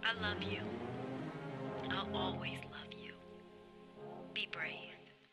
I love you. I'll always love you. Be brave.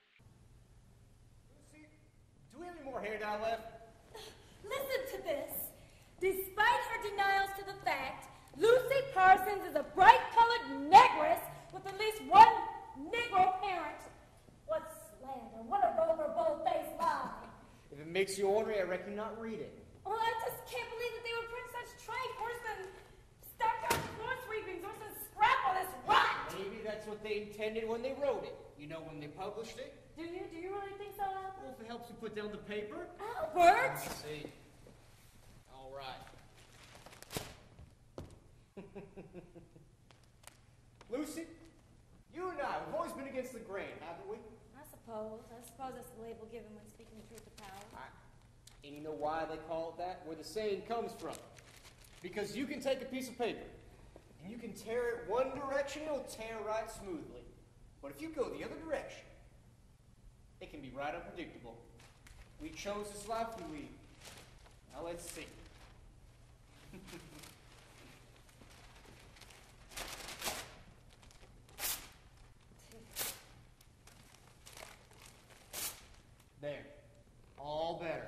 Lucy, do we have any more hair dye left? Listen to this. Despite her denials to the fact, Lucy Parsons is a bright-colored negress with at least one Negro parent. What slander, what a vulgar, bold-faced lie. If it makes you ornery, I reckon not read it. Well, I just can't believe that they would print such trite worse than stuck-up floor sweepings, worse than scrap on this rot. Maybe that's what they intended when they wrote it. You know, when they published it? Do you really think so, Albert? Well, if it helps you put down the paper. Albert! Let's see. All right. Lucy, you and I, we've always been against the grain, haven't we? I suppose that's the label given when speaking the truth to power. And you know why they call it that? Where the saying comes from. Because you can take a piece of paper, and you can tear it one direction, it'll tear right smoothly. But if you go the other direction, it can be right unpredictable. We chose this life we lead. Now let's see. There. All better.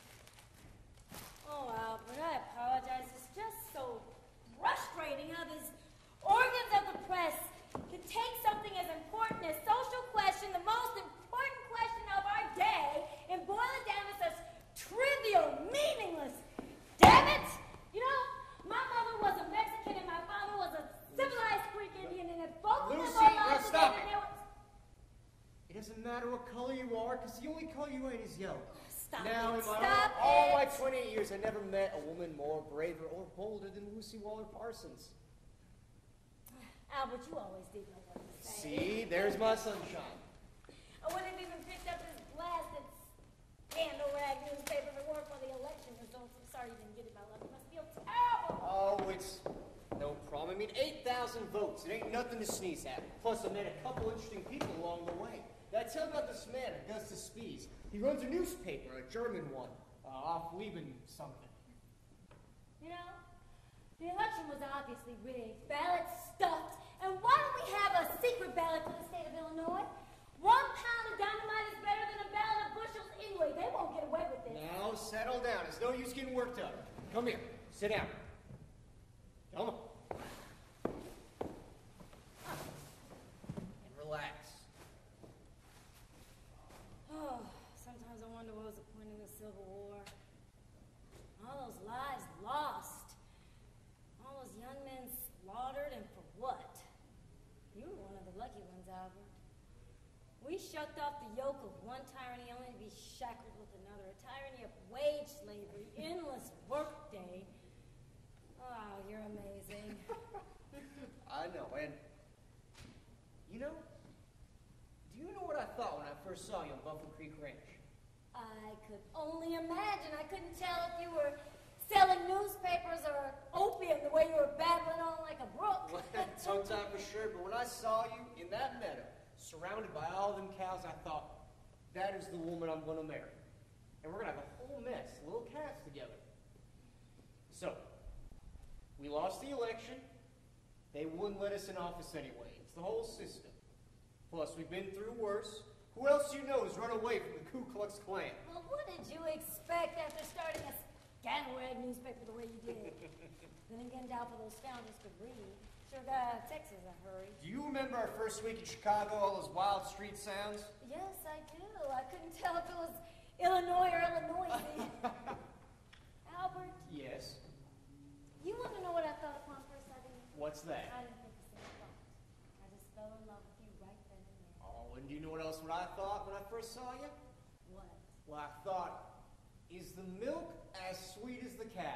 Oh, Albert, I apologize. It's just so frustrating how these organs of the press can take something as important as social question, the most important question of our day, and boil it down to such trivial, meaningless. Damn it! You know, my mother was a Mexican and my father was a civilized Greek Indian, and if both of them Lucy, were now alive stop together, it. they were... It doesn't matter what color you are, because the only color you ain't is yellow. Stop Now, it, in stop all my it. 28 years, I never met a woman more braver or bolder than Lucy Waller Parsons. Albert, you always did know what to say. See, there's my sunshine. I wouldn't have even picked up this blasted scandal rag newspaper if it weren't for the election results. I'm sorry you didn't get it, my love. You must feel terrible. Oh, it's no problem. I mean, 8,000 votes. It ain't nothing to sneeze at. Plus, I met a couple interesting people along the way. Did I tell you about this man, Augustus Spies? He runs a newspaper, a German one, off Lieben something. You know, the election was obviously rigged, ballots stuffed, and why don't we have a secret ballot for the state of Illinois? 1 pound of dynamite is better than a ballot of bushels anyway. They won't get away with this. Now, settle down. It's no use getting worked up. Come here. Sit down. Come on. And relax. Oh, sometimes I wonder what was the point of the Civil War. All those lives lost. All those young men slaughtered, and for what? You were one of the lucky ones, Albert. We shucked off the yoke of one tyranny only to be shackled with another. A tyranny of wage slavery, endless workday. Oh, you're amazing. I know, and you know, do you know what I thought when I first saw you on Buffalo Creek Ranch? I could only imagine. I couldn't tell if you were selling newspapers or opium the way you were babbling on like a brook. Well, sometime for sure, but when I saw you in that meadow, surrounded by all them cows, I thought, that is the woman I'm going to marry. And we're going to have a whole mess, little cats together. So, we lost the election. They wouldn't let us in office anyway. It's the whole system. Plus, we've been through worse. Who else you know has run away from the Ku Klux Klan? Well, what did you expect after starting a scandal rag newspaper the way you did? Then again, doubtful those scoundrels could read. Sure got out of Texas in a hurry. Do you remember our first week in Chicago, all those wild street sounds? Yes, I do. I couldn't tell if it was Illinois or Illinois. Albert, Yes. you want to know what I thought upon first sight of you? What's that? I didn't think the same thought. I just fell in love with you right then and there. Oh, and do you know what else what I thought when I first saw you? What? Well, I thought, is the milk as sweet as the cow?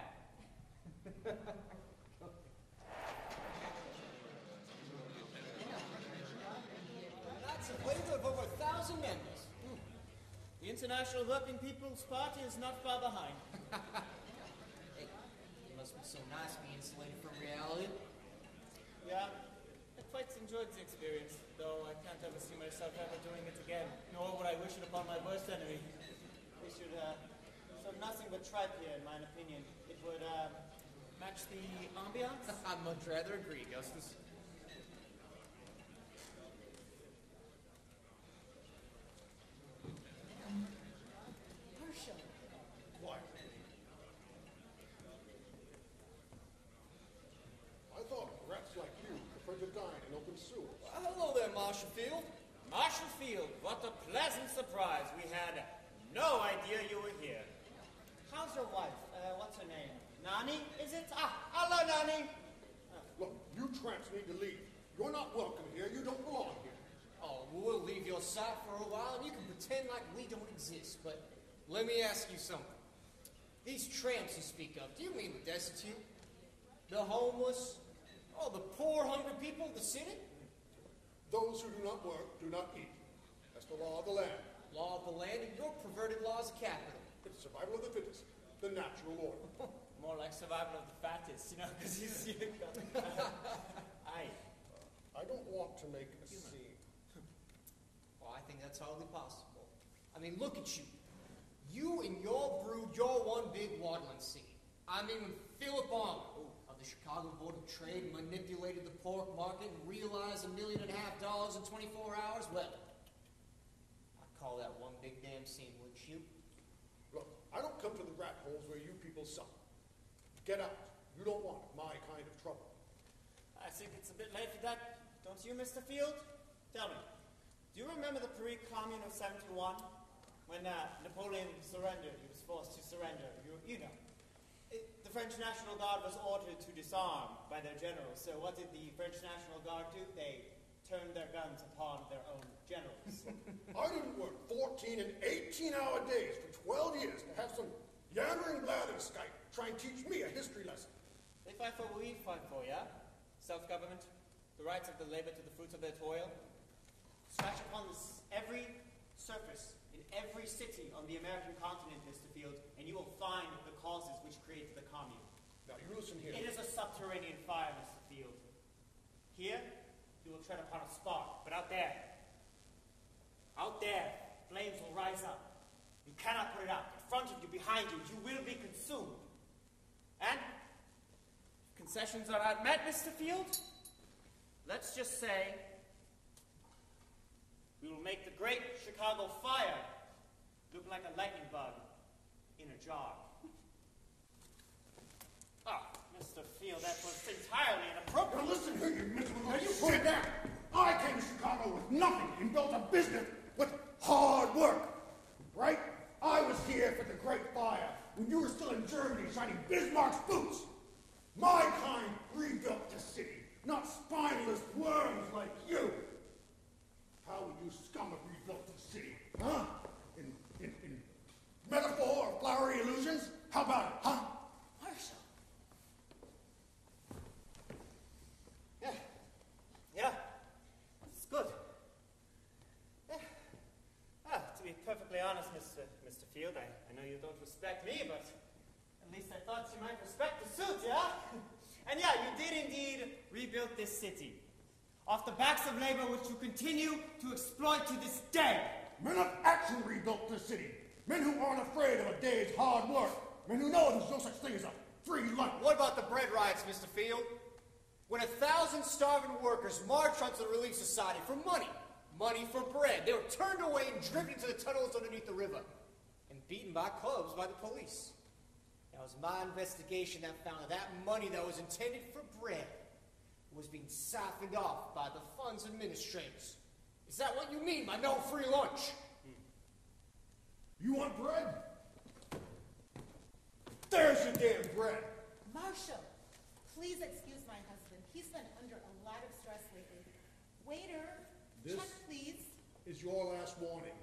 That's a flavor of over 1,000 members. The International Working People's Party is not far behind. Hey, it must be so nice being insulated from reality. Yeah, I quite enjoyed the experience, though I can't ever see myself ever doing it again, nor would I wish it upon my worst enemy. They should show nothing but tripe here, in my opinion. It would match the ambiance? I'd much rather agree, Augustus. Marshall. Why? I thought rats like you preferred to dine in open sewers. Hello there, Marshall Field. Marshall Field, what a pleasant surprise. We had no idea you were here. How's your wife? What's her name? Nani, is it? Hello, Nani. Look, you tramps need to leave. You're not welcome here. You don't belong here. Oh, we'll leave your side for a while, and you can pretend like we don't exist. But let me ask you something. These tramps you speak of, do you mean the destitute? The homeless? Oh, the poor, hungry people of the city? Those who do not work do not eat. That's the law of the land. Law of the land and your perverted laws of capital. It's survival of the fittest, the natural order. More like survival of the fattest, you know, because he's... Aye. I don't want to make a scene. Well, I think that's hardly possible. I mean, look at you. You and your brood, you're one big waddling scene. I mean, when Philip Armour of the Chicago Board of Trade manipulated the pork market and realized $1.5 million in 24 hours, well, I'd call that one big damn scene, wouldn't you? Look, I don't come to the rat holes where you people suck. Get out. You don't want my kind of trouble. I think it's a bit late for that, don't you, Mr. Field? Tell me, do you remember the Paris Commune of 71? When Napoleon surrendered, he was forced to surrender, you know. The French National Guard was ordered to disarm by their generals. So what did the French National Guard do? They turned their guns upon their own generals. I didn't work 14 and 18-hour days for 12 years to have some yammering blatherskite try and teach me a history lesson. They fight for what we fight for, yeah? Self-government, the rights of the labor to the fruits of their toil. Scratch upon every surface in every city on the American continent, Mr. Field, and you will find the causes which created the commune. Now, you listen here. It is a subterranean fire, Mr. Field. Here, you will tread upon a spark, but out there, flames will rise up. You cannot put it out. In front of you, behind you, you will be consumed. And if concessions are not met, Mr. Field, let's just say we will make the great Chicago fire look like a lightning bug in a jar. Mr. Field, that was entirely inappropriate. Now listen here, you miserable... Now you put it down. I came to Chicago with nothing and built a business with hard work. Right? I was here for the Great Fire when you were still in Germany shining Bismarck's boots. My kind rebuilt the city, not spineless worms like you. How would you scum have rebuilt the city? Huh? In metaphor or flowery illusions? How about it, huh? Marshall. Yeah. It's good. Yeah. To be perfectly honest, Mr. Field, I know you don't respect me, but at least I thought you might respect the suit, yeah? And yeah, you did indeed rebuild this city. Off the backs of labor which you continue to exploit to this day. Men of action rebuilt this city. Men who aren't afraid of a day's hard work. Men who know there's no such thing as a free lunch. What about the bread riots, Mr. Field? When 1,000 starving workers marched onto the Relief Society for money for bread, they were turned away and driven into the tunnels underneath the river and beaten by clubs by the police. It was my investigation that found that money that was intended for bread was being siphoned off by the fund's administrators. Is that what you mean by no free lunch? You want bread? There's your damn bread. Marshall, please excuse my husband. He's been under a lot of stress lately. Waiter, This- check please. Is your last warning.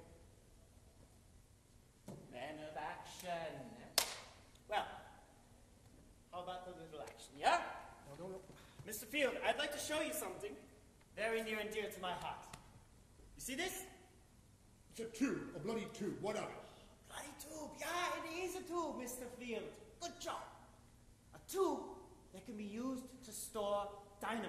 Man of action. Well, how about the little action, yeah? No. Mr. Field, I'd like to show you something very near and dear to my heart. You see this? It's a tube, a bloody tube. What of it? Bloody tube. Yeah, it is a tube, Mr. Field. Good job. A tube that can be used to store dynamite.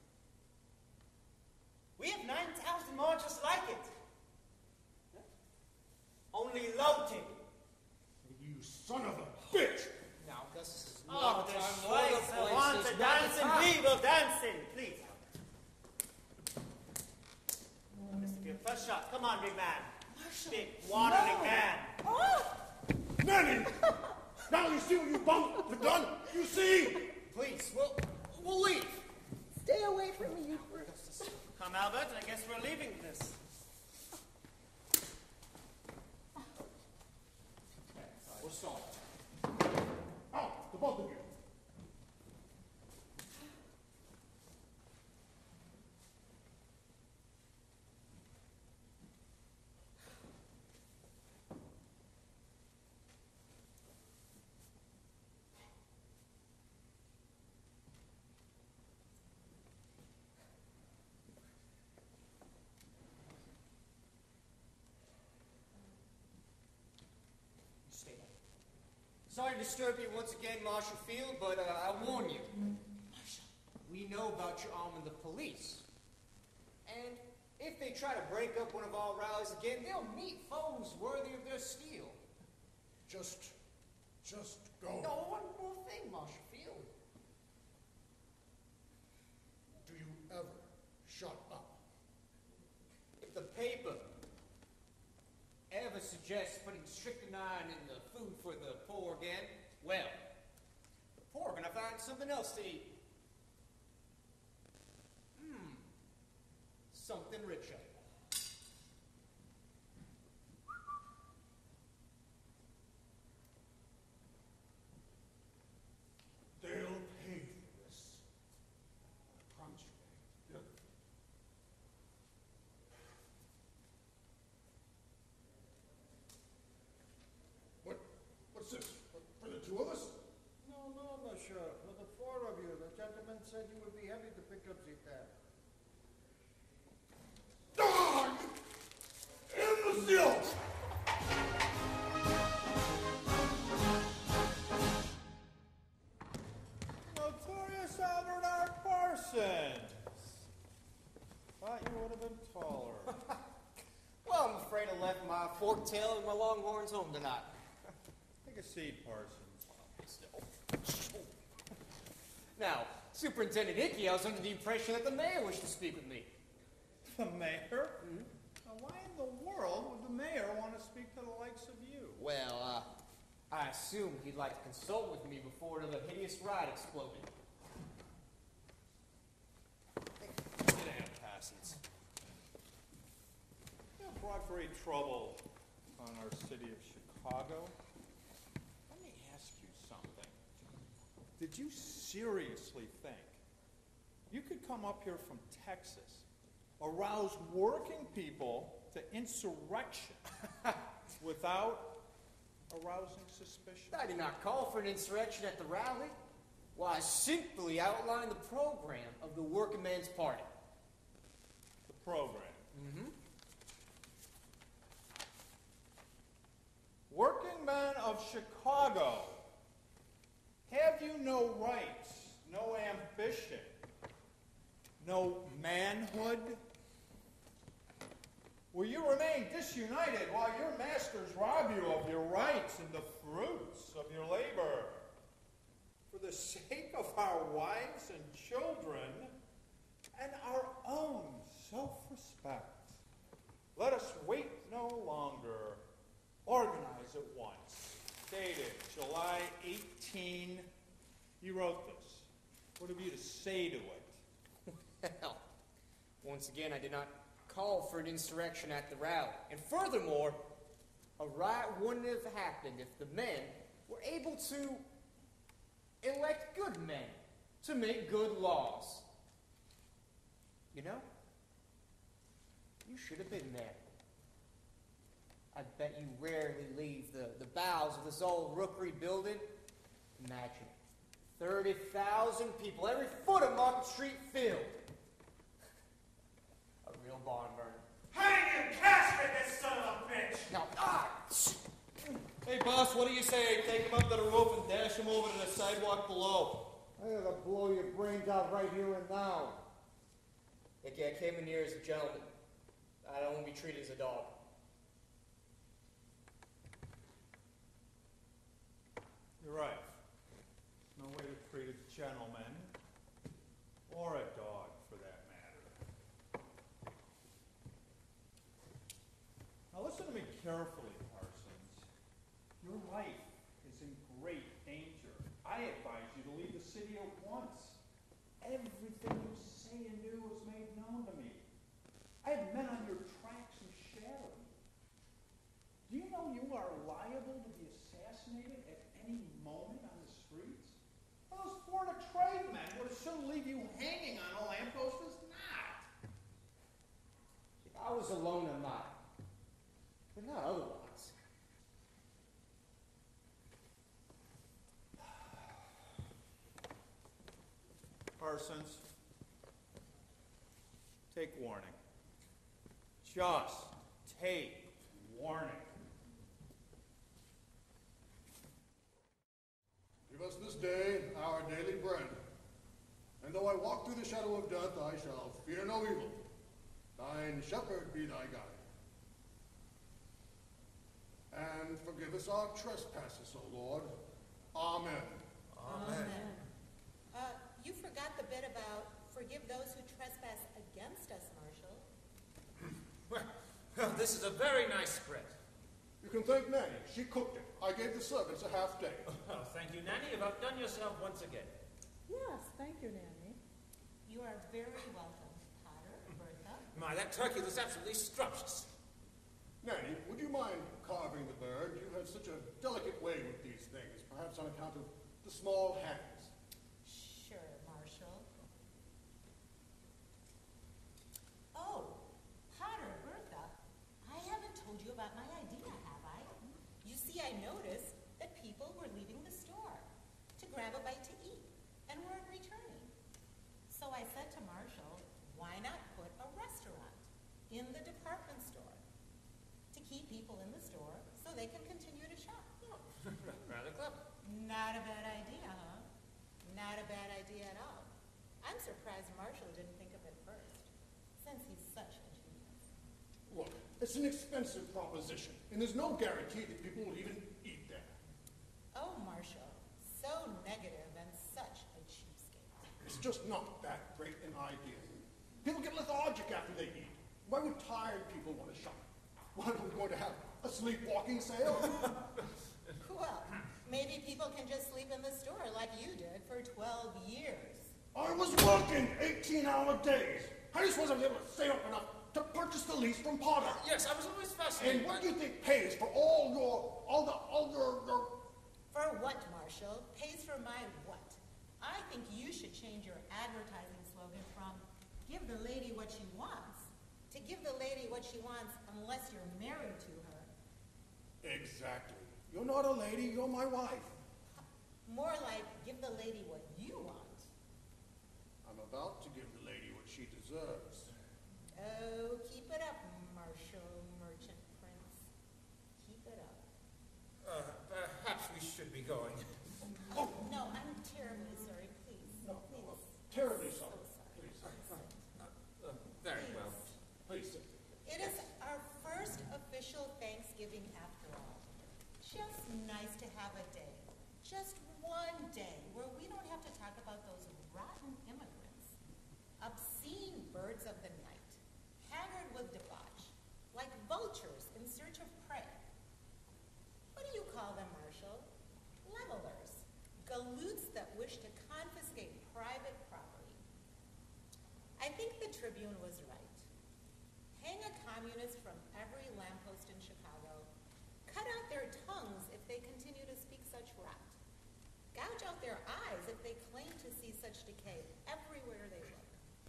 We have 9,000 more just like it. Yeah. Only loaded. You son of a bitch! Now, this is Oh, not the time for Schweizer. the shot. Come on, big man. Big waddling man. Oh! Manny! Now you see what you bums have done? You see? Please, we'll leave. Stay away from me, you brute. Come, Albert. I guess we're leaving this. We're sorry. Out, the both of you. Stay down. Sorry to disturb you once again, Marshal Field, but I warn you. We know about your arm in the police. And if they try to break up one of our rallies again, they'll meet foes worthy of their steel. Just go. No, one more thing, Marshal Field. Do you ever shut up? If the paper ever suggests putting strychnine in the food for the poor again, well, the poor are gonna find something else to eat. Something richer. They'll pay for this. I promise you. Yeah. What's this? For the two of us? No, monsieur. For the four of you. The gentleman said you would be happy to pick up the tab. Dog! Imbecile! Notorious Albert R. Parsons. Thought you would have been taller. Well, I'm afraid I left my fork tail and my longhorns home tonight. Take a seat, Parsons. Now, Superintendent Hickey, I was under the impression that the mayor wished to speak with me. The mayor? Now, why in the world would the mayor want to speak to the likes of you? Well, I assumed he'd like to consult with me before another hideous riot exploded. Sit down, Parsons. You have brought great trouble on our city of Chicago. Let me ask you something. Did you seriously think you could come up here from Texas, arouse working people to insurrection without arousing suspicion? I did not call for an insurrection at the rally. Well, I simply outlined the program of the Working Man's Party. The program. Working men of Chicago, have you no rights, no ambition, no manhood? Will you remain disunited while your masters rob you of your rights and the fruits of your labor? For the sake of our wives and children and our own self-respect, let us wait no longer. Organize at once. Dated July 18. You wrote this. What have you to say to it? Well, once again, I did not call for an insurrection at the rally. And furthermore, a riot wouldn't have happened if the men were able to elect good men to make good laws. You know, you should have been there. I bet you rarely leave the bowels of this old rookery building. Imagine 30,000 people, every foot of Market Street filled. A real barn burner. Hang and casket this son of a bitch! Now, Hey, boss, what do you say? Take him up to the roof and dash him over to the sidewalk below. I gotta blow your brains out right here and now. Nicky, I came in here as a gentleman. I don't want to be treated as a dog. You're right. No way to treat a gentleman, or a dog for that matter. carefully, Parsons. Your life is in great danger. I advise you to leave the city at once. Everything you say and do is made known to me. I have men on your tracks who shadow you. Do you know you are liable to be assassinated at any moment on the streets? Those Florida trade men would as soon leave you hanging on a lamppost as not. If I was alone, I might. But not otherwise. Parsons, take warning. Just take warning. Give us this day our daily bread. And though I walk through the shadow of death, I shall fear no evil. Thine shepherd be thy guide. And forgive us our trespasses, O Lord. Amen. Amen. You forgot the bit about forgive those who trespass against us, Marshal. Well, this is a very nice spread. You can thank Nanny. She cooked it. I gave the servants a half day. Oh, thank you, Nanny. You've outdone yourself once again. Yes, thank you, Nanny. You are very welcome, Potter, Bertha. My, that turkey was absolutely scrumptious. Nanny, would you mind carving the bird? You have such a delicate way with these things, perhaps on account of the small hands. Sure, Marshal. Oh, Potter, Bertha, I haven't told you about my idea, have I? You see, I noticed that people were leaving the store to grab a bite to eat and weren't returning. So I said to Marshall, why not put a restaurant in the department store to keep people in the store so they can continue to shop? Rather clever. Not a bad idea, huh? Not a bad idea at all. I'm surprised Marshall didn't think of it first, since he's such a genius. Look, it's an expensive proposition, and there's no guarantee that people will even eat there. Oh, Marshall, so negative and such a cheapskate. It's just not that great an idea. People get lethargic after they eat. Why would tired people want to shop? Why are we going to have a sleepwalking sale? Well, maybe people can just sleep in the store like you did for 12 years. I was working 18-hour days. I just wasn't able to save up enough to purchase the lease from Potter. Yes, I was always fascinated. And what do you think pays for all your... For what, Marshall? Pays for my what? I think you should change your advertising slogan from give the lady what she wants to give the lady what she wants unless you're married to her. Exactly. You're not a lady, you're my wife. More like give the lady what you want. I'm about to give the lady what she deserves. Oh, keep it up, Marshall Merchant Prince. Keep it up. Perhaps we should be going. Oh, no, I'm terribly sorry. Please, please. Terribly So sorry. sorry. Please. Very well. Please sit. It is our first official Thanksgiving after all. Just nice to have a day, just one day, where we don't have to talk about those rotten immigrants, obscene birds of the night, haggard with debauch, like vultures in search of prey. What do you call them, Marshall? Levelers, galoots that wish to confiscate private property. I think the Tribune was right. Hang a communist from every lamppost in Chicago. Cut out their tongues if they continue to speak such rot. Gouge out their eyes if they claim to see such decay everywhere they look.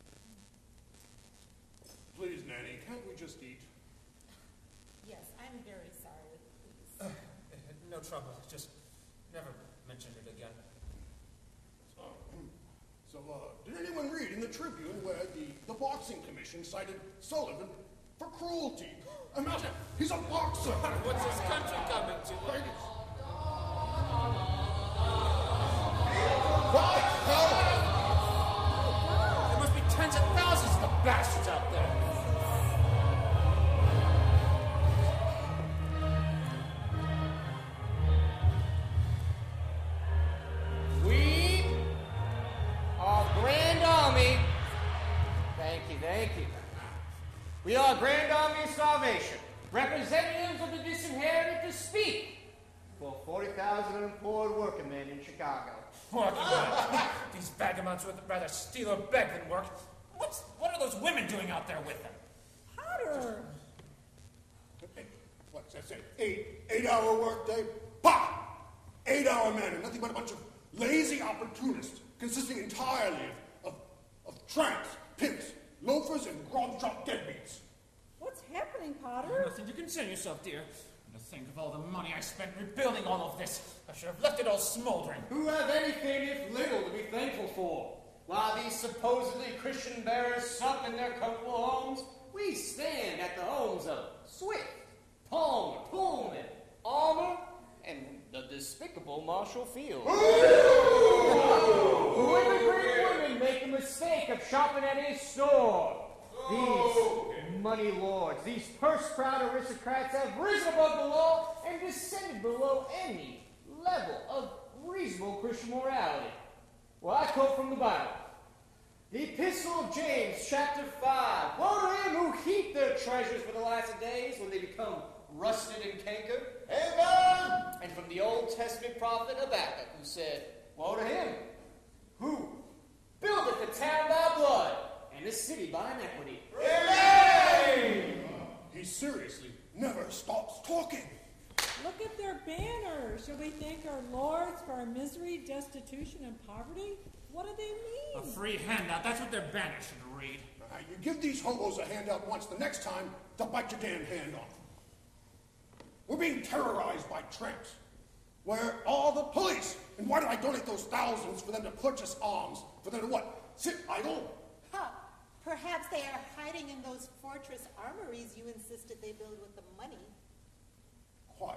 Please, Nanny, can't we just eat? Yes, I'm very sorry. Please. No trouble. Just never mention it again. So, did anyone read in the Tribune where the Boxing Commission cited Sullivan for cruelty? Imagine, he's a boxer! What's this country coming to? What the hell? There must be tens of thousands of the bastards out there. We are Grand Army. Thank you, thank you. We are Grand Army of Salvation. representatives of the disinherited to speak for 40,000 unemployed working men in Chicago. Working men? These vagabonds would rather steal or beg than work. What are those women doing out there with them? Potter! What's that say? 8-hour work day? Pah! 8-hour men and nothing but a bunch of lazy opportunists consisting entirely of tramps, pimps, loafers, and grog shop deadbeats. What's happening, Potter? Nothing to concern yourself, dear. And to think of all the money I spent rebuilding all of this. I should have left it all smoldering. Who have anything if little to be thankful for? While these supposedly Christian bearers sup in their comfortable homes, we stand at the homes of Swift, Palmer, Pullman, Armour, and the despicable Marshall Field. Who in the great women make the mistake of shopping at his store? These money lords, these purse-proud aristocrats have risen above the law and descended below any level of reasonable Christian morality. Well, I quote from the Bible. The Epistle of James, chapter 5. Woe to him who heap their treasures for the last days when they become rusted and cankered. Amen! And from the Old Testament prophet Habakkuk, who said, woe to him who buildeth the town by blood and the city by iniquity. Amen! He seriously never stops talking. Look at their banners. Shall we thank our lords for our misery, destitution, and poverty? What do they A mean? free handout, that's what their banner should read. You give these hobos a handout once, the next time, they'll bite your damn hand off. We're being terrorized by tramps. Where are the police? And why did I donate those thousands for them to purchase arms? For them to what? Sit idle? Huh. Perhaps they are hiding in those fortress armories you insisted they build with the money. Quiet.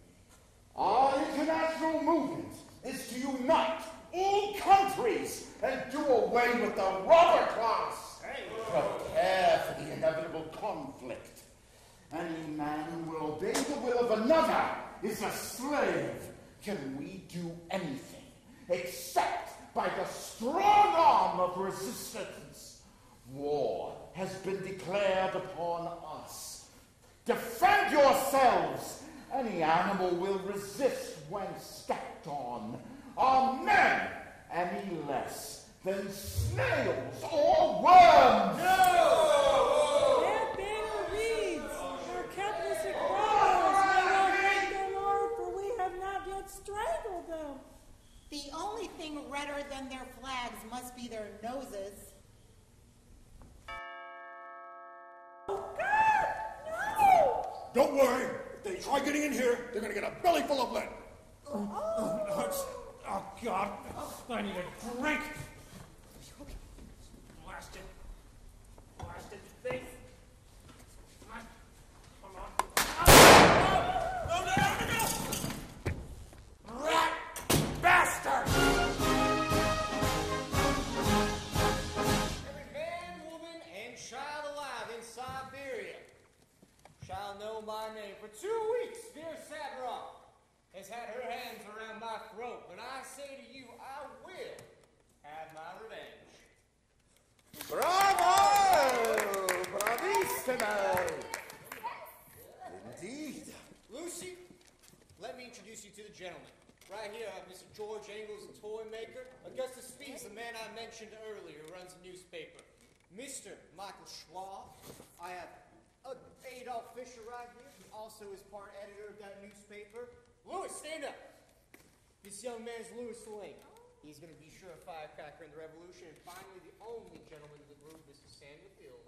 Our international movement is to unite all countries and do away with the robber class. Prepare for the inevitable conflict. Any man who will obey the will of another is a slave. Can we do anything except by the strong arm of resistance? War has been declared upon us. Defend yourselves. Any animal will resist when stepped on. Are men any less than snails or worms? No! That banner reads, our capitalistic brothers may well thank their Lord, for we have not yet strangled them. The only thing redder than their flags must be their noses. Oh, God! No! Don't worry. If they try getting in here, they're going to get a belly full of lead. Oh, God. I need a drink. Blasted thing. Come on. No! Rat bastard! Every man, woman, and child alive in Siberia shall know my name. For 2 weeks, dear Savarov has had her hands around my throat, but I say to you, I will have my revenge. Bravo! Bravissimo! Indeed. Lucy, let me introduce you to the gentleman. Right here, Mr. George Engels, a toy maker. Augustus Spees, the man I mentioned earlier, runs a newspaper. Mr. Michael Schwab. I have Adolf Fisher right here, who also is part editor of that newspaper. Louis, stand up. This young man is Louis Lane. He's going to be sure a firecracker in the revolution. And finally, the only gentleman in the group, Mr. Samuel Fielding.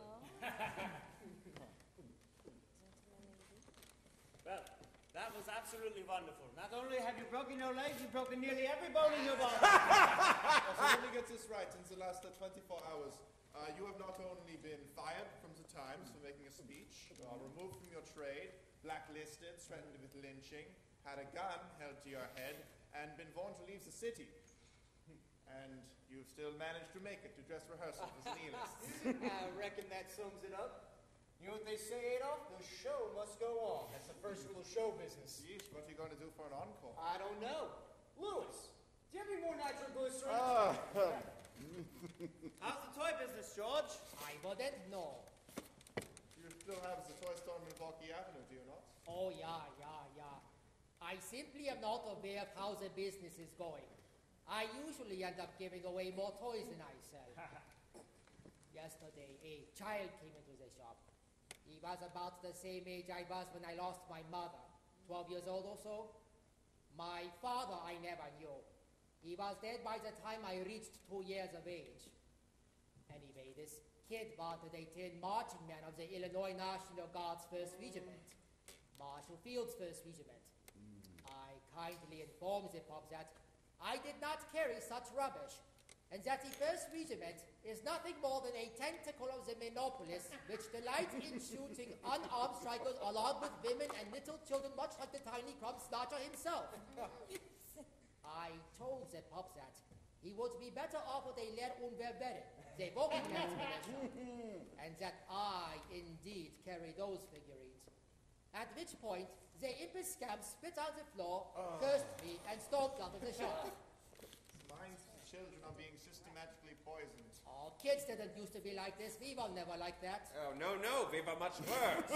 Well, that was absolutely wonderful. Not only have you broken your legs, you've broken nearly every bone in your body. So let me get this right. In the last 24 hours, you have not only been fired from the Times for making a speech, removed from your trade, blacklisted, threatened with lynching, had a gun held to your head, and been warned to leave the city. And you've still managed to make it to dress rehearsal as nihilists. I reckon that sums it up. You know what they say, Adolf? The show must go on. That's the first rule of show business. Jeez, what are you going to do for an encore? I don't know. Louis, do you have any more nitroglycerin? How's the toy business, George? I wouldn't know. still have the toy store on Milwaukee Avenue, do you not? Oh, yeah. I simply am not aware of how the business is going. I usually end up giving away more toys than I sell. Yesterday, a child came into the shop. He was about the same age I was when I lost my mother, 12 years old or so. My father I never knew. He was dead by the time I reached 2 years of age. Anyway, this kid wanted a tin marching man of the Illinois National Guard's 1st Regiment, Marshall Field's 1st Regiment. I kindly informed the pup that I did not carry such rubbish, and that the 1st Regiment is nothing more than a tentacle of the monopolist which delights in shooting unarmed strikers along with women and little children, much like the tiny crumb snatcher himself. I told the pup that he would be better off with a lead unverbere, the walking man's militia, and that I indeed carry those figurines. At which point, the impish scamp spit on the floor, cursed me, and stormed out of the shop. Minds of the children are being systematically poisoned. Oh, kids didn't used to be like this. We were never like that. Oh, no, we were much worse.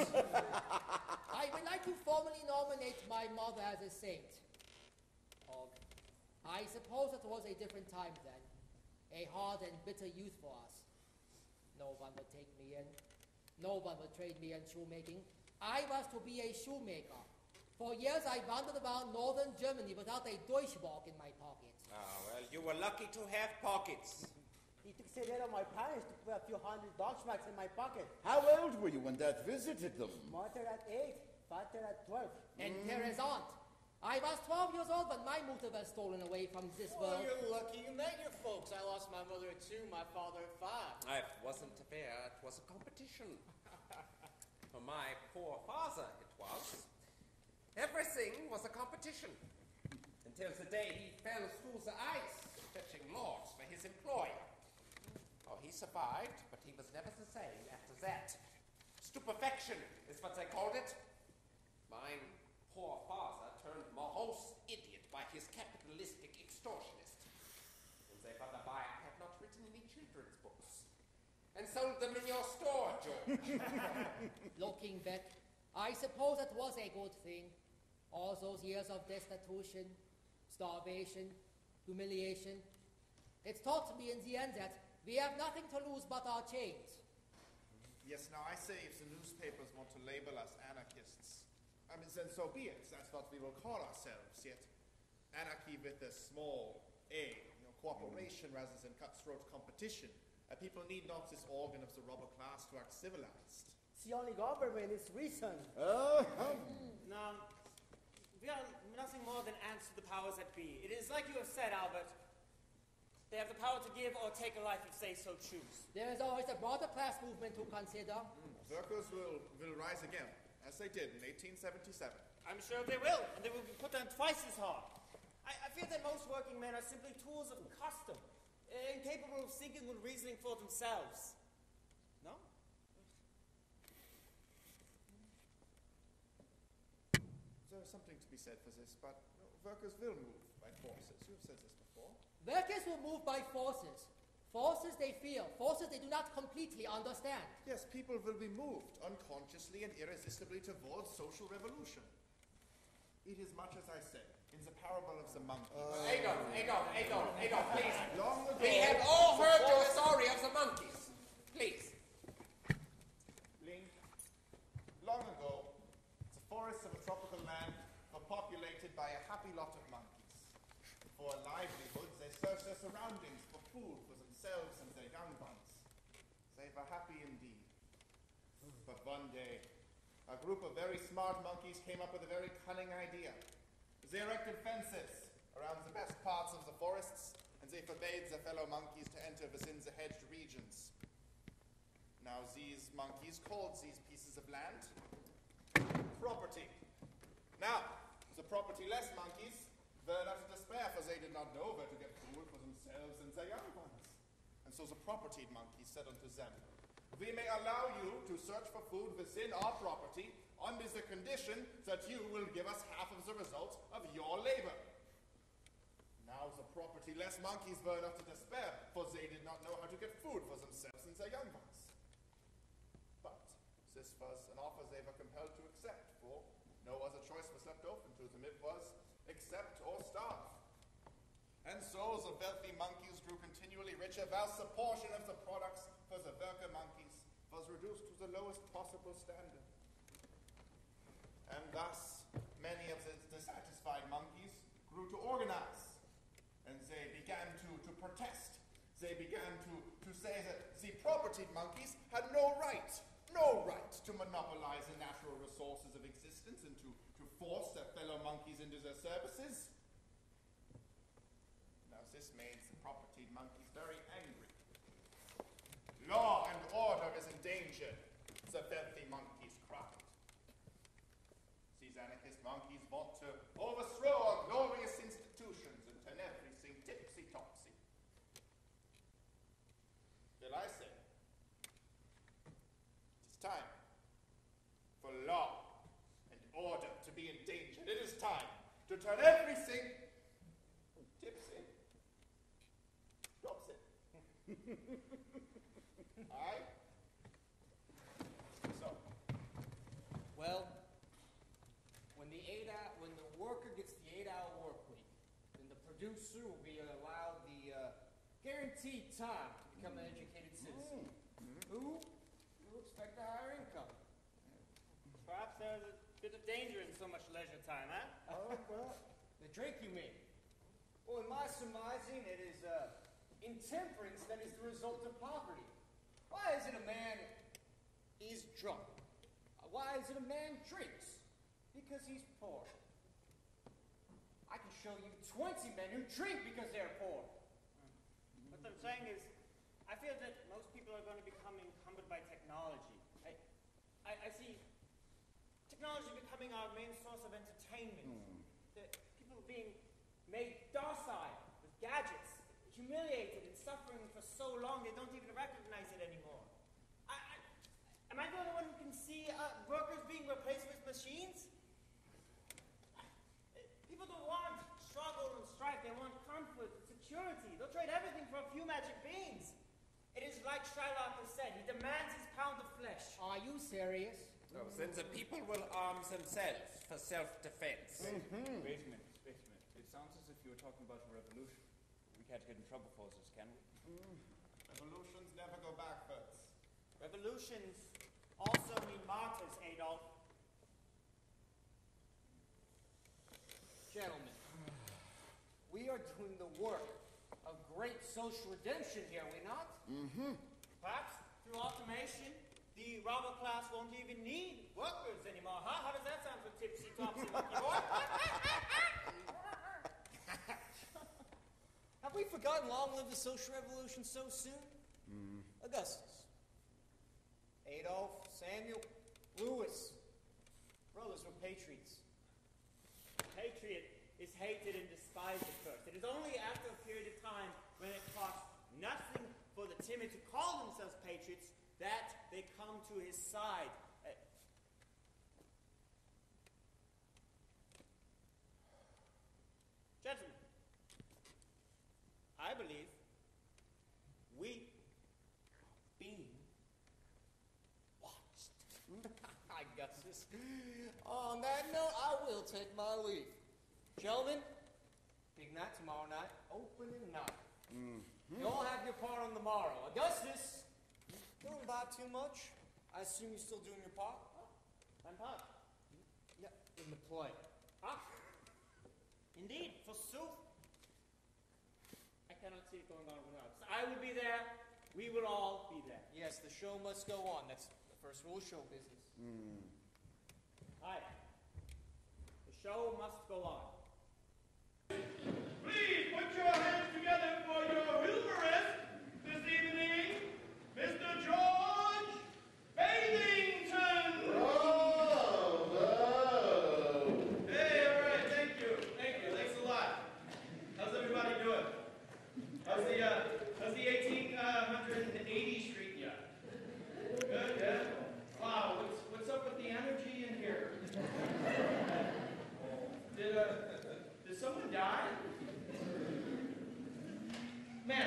I would like to formally nominate my mother as a saint. Oh, I suppose it was a different time then. A hard and bitter youth for us. No one would take me in. No one would trade me in shoemaking. I was to be a shoemaker. For years I wandered around northern Germany without a Deutschmark in my pocket. Ah, well, you were lucky to have pockets. He took the head of my parents to put a few hundred Deutschmarks in my pocket. How old were you when Dad visited them? Mother at 8, father at 12. And Tara's aunt. I was 12 years old when my motor was stolen away from this world. You're lucky you met your folks. I lost my mother at 2, my father at 5. I wasn't aware it was a competition. For my poor father, it was. Everything was a competition. Until the day he fell through the ice, fetching logs for his employer. Oh, he survived, but he was never the same after that. Stupefaction is what they called it. Mine poor father turned morose idiot by his capitalistic extortionist. And they wonder why I have not written any children's books. And sold them in your store, George. Looking back, I suppose it was a good thing. All those years of destitution, starvation, humiliation. It taught me in the end that we have nothing to lose but our chains. Yes, now I say if the newspapers want to label us anarchists, I mean, then so be it. That's what we will call ourselves, yet anarchy with a small a, cooperation rather than cutthroat competition. People need not this organ of the robber class to act civilized. The only government is reason. No, we are nothing more than ants to the powers that be. It is like you have said, Albert. They have the power to give or take a life if they so choose. There is always a broader class movement to consider. Workers will rise again, as they did in 1877. I'm sure they will, and they will be put down twice as hard. I fear that most working men are simply tools of custom, incapable of thinking and reasoning for themselves. No? There is something to be said for this, but workers will move by forces. You have said this before. Workers will move by forces. Forces they feel, forces they do not completely understand. Yes, people will be moved unconsciously and irresistibly towards social revolution. It is much as I say in the parable of the monkey. Adolf, please. Long ago, we have all heard your story of the monkeys. Please. Ling, long ago, the forests of a tropical land were populated by a happy lot of monkeys. For livelihoods, they searched their surroundings for food for themselves and their young ones. They were happy indeed. But one day, a group of very smart monkeys came up with a very cunning idea. They erected fences around the best parts of the forests, and they forbade their fellow monkeys to enter within the hedged regions. Now these monkeys called these pieces of land property. Now, the property-less monkeys were left to despair, for they did not know where to get food for themselves and their young ones. And so the propertied monkeys said unto them, "We may allow you to search for food within our property under the condition that you will give us half of the result of your labor." Now the property-less monkeys were left to despair, for they did not know how to get food for themselves and their young ones. But this was an offer they were compelled to accept, for no other choice was left open to them. It was accept or starve. And so the wealthy monkeys grew continually richer, whilst the portion of the products for the worker monkeys was reduced to the lowest possible standard. And thus, many of the dissatisfied monkeys grew to organize, and they began to protest. They began to say that the propertied monkeys had no right to monopolize the natural resources of existence and to force their fellow monkeys into their services. Now, this made the propertied monkeys very angry. Law and order is endangered, the filthy monkeys cried. These anarchist monkeys want to overthrow our glorious institutions and turn everything tipsy-topsy. Still I say, it is time for law and order to be endangered. It is time to turn everything tipsy. Topsy. Aye? So. Well, when the worker gets the 8-hour work week, then the producer will be allowed the guaranteed time to become an educated citizen, who will expect a higher income. Perhaps there's a bit of danger in so much leisure time, huh? Oh, well, the drink, you mean? Well, in my surmising, it is intemperance that is the result of poverty. Why is it a man is drunk? Why is it a man drinks? Because he's poor. I can show you 20 men who drink because they're poor. What I'm saying is, I feel that most people are going to become encumbered by technology. I see technology becoming our main source of entertainment. People being made docile with gadgets, humiliated and suffering for so long they don't even recognize it anymore. Am I the only one who can see workers being replaced with machines? People don't want struggle and strife. They want comfort, security. They'll trade everything for a few magic beans. It is like Shylock has said. He demands his pound of flesh. Are you serious? No, then the people will arm themselves for self-defense. Wait a minute. It sounds as if you were talking about a revolution. We can't get in trouble for this, can we? Revolutions never go backwards. Revolutions also need martyrs, Adolf. Gentlemen, we are doing the work of great social redemption here, are we not? Perhaps through automation, the robber class won't even need workers anymore, huh? How does that sound for tipsy-topsy, monkey boy? Have we forgotten long live the social revolution so soon? Augustus, Adolf, Samuel, Louis, brothers were patriots. Patriot is hated and despised at first. It is only after a period of time when it costs nothing for the timid to call themselves patriots that they come to his side. Gentlemen, I believe we being watched. Augustus. On that note, I will take my leave. Gentlemen, big night tomorrow night, opening night. You all have your part on the morrow. Augustus, don't imbibe too much. I assume you're still doing your part? I'm part. Yeah, in the play. Ah, indeed, forsooth. I cannot see it going on without. So I will be there. We will all be there. Yes, the show must go on. That's the first rule of show business. Aye. The show must go on. Please put your hands together for your humorist this evening, Mr. George Bathington. Hey, all right, thank you. Thanks a lot. How's everybody doing? How's the 1880 street yet? Good, yeah. Wow, what's up with the energy in here? Did someone die? Man,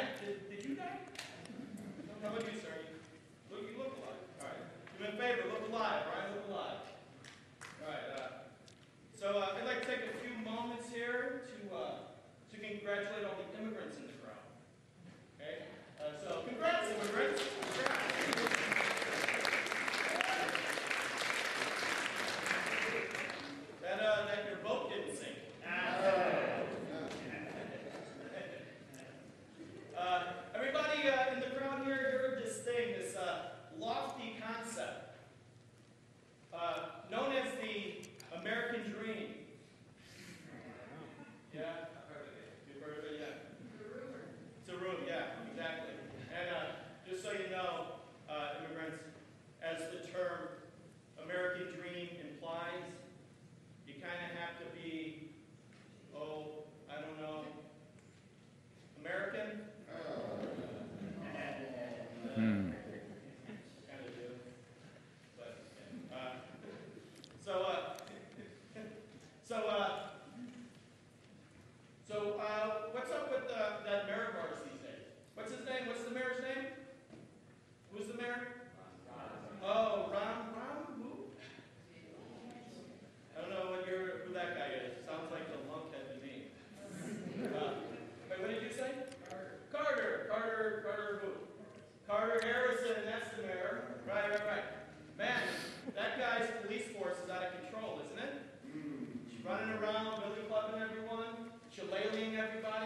Right. Man, that guy's police force is out of control, isn't it? She's running around, billy clubbing everyone, shillelaghing everybody.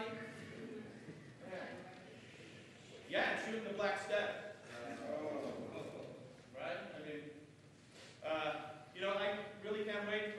Yeah, and shooting the blacks dead. Right? I mean, I really can't wait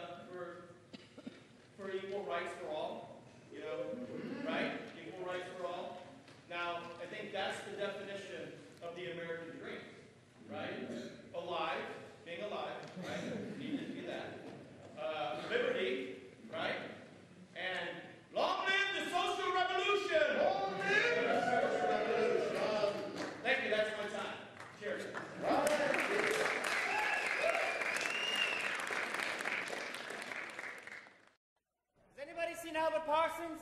for equal rights for all. Right? Equal rights for all. Now, I think that's the definition of the American dream. Right? Alive, being alive, right? Need to be that. Liberty, right? And long live the social revolution! Long live the social revolution! Thank you, that's my time. Cheers. Has anybody seen Albert Parsons?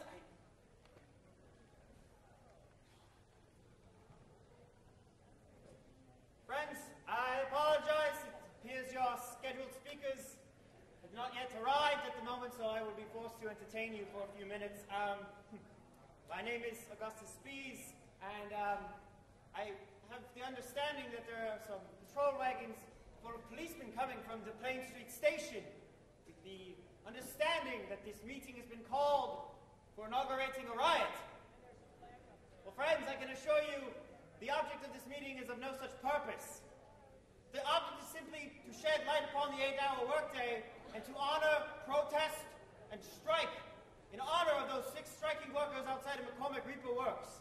Friends, I apologize. It appears your scheduled speakers have not yet arrived at the moment, so I will be forced to entertain you for a few minutes. My name is Augustus Spies, and I have the understanding that there are some patrol wagons full of policemen coming from the Plain Street Station, with the understanding that this meeting has been called for inaugurating a riot. Well, friends, I can assure you the object of this meeting is of no such purpose. The object is simply to shed light upon the 8-hour workday and to honor, protest, and strike in honor of those 6 striking workers outside of McCormick Reaper Works.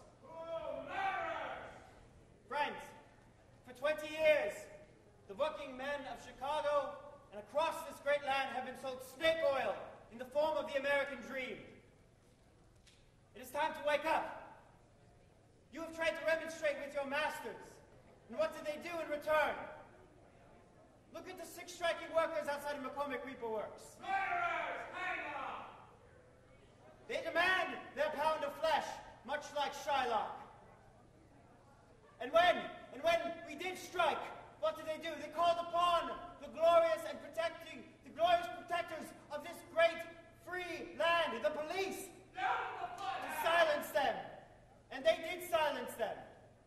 Friends, for 20 years, the working men of Chicago and across this great land have been sold snake oil in the form of the American dream. It is time to wake up. You have tried to remonstrate with your masters. And what did they do in return? Look at the 6 striking workers outside of McCormick Reaper Works. Murderers! Hang on! They demand their pound of flesh, much like Shylock. And when we did strike, what did they do? They called upon the glorious protectors of this great free land, the police, to silence them. And they did silence them.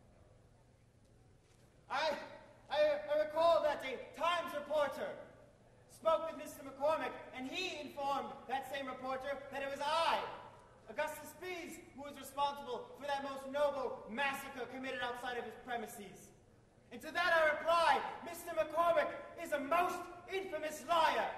I recall that a Times reporter spoke with Mr. McCormick, and he informed that same reporter that it was I, Augustus Spies, who was responsible for that most noble massacre committed outside of his premises. And to that I reply, Mr. McCormick is a most infamous liar.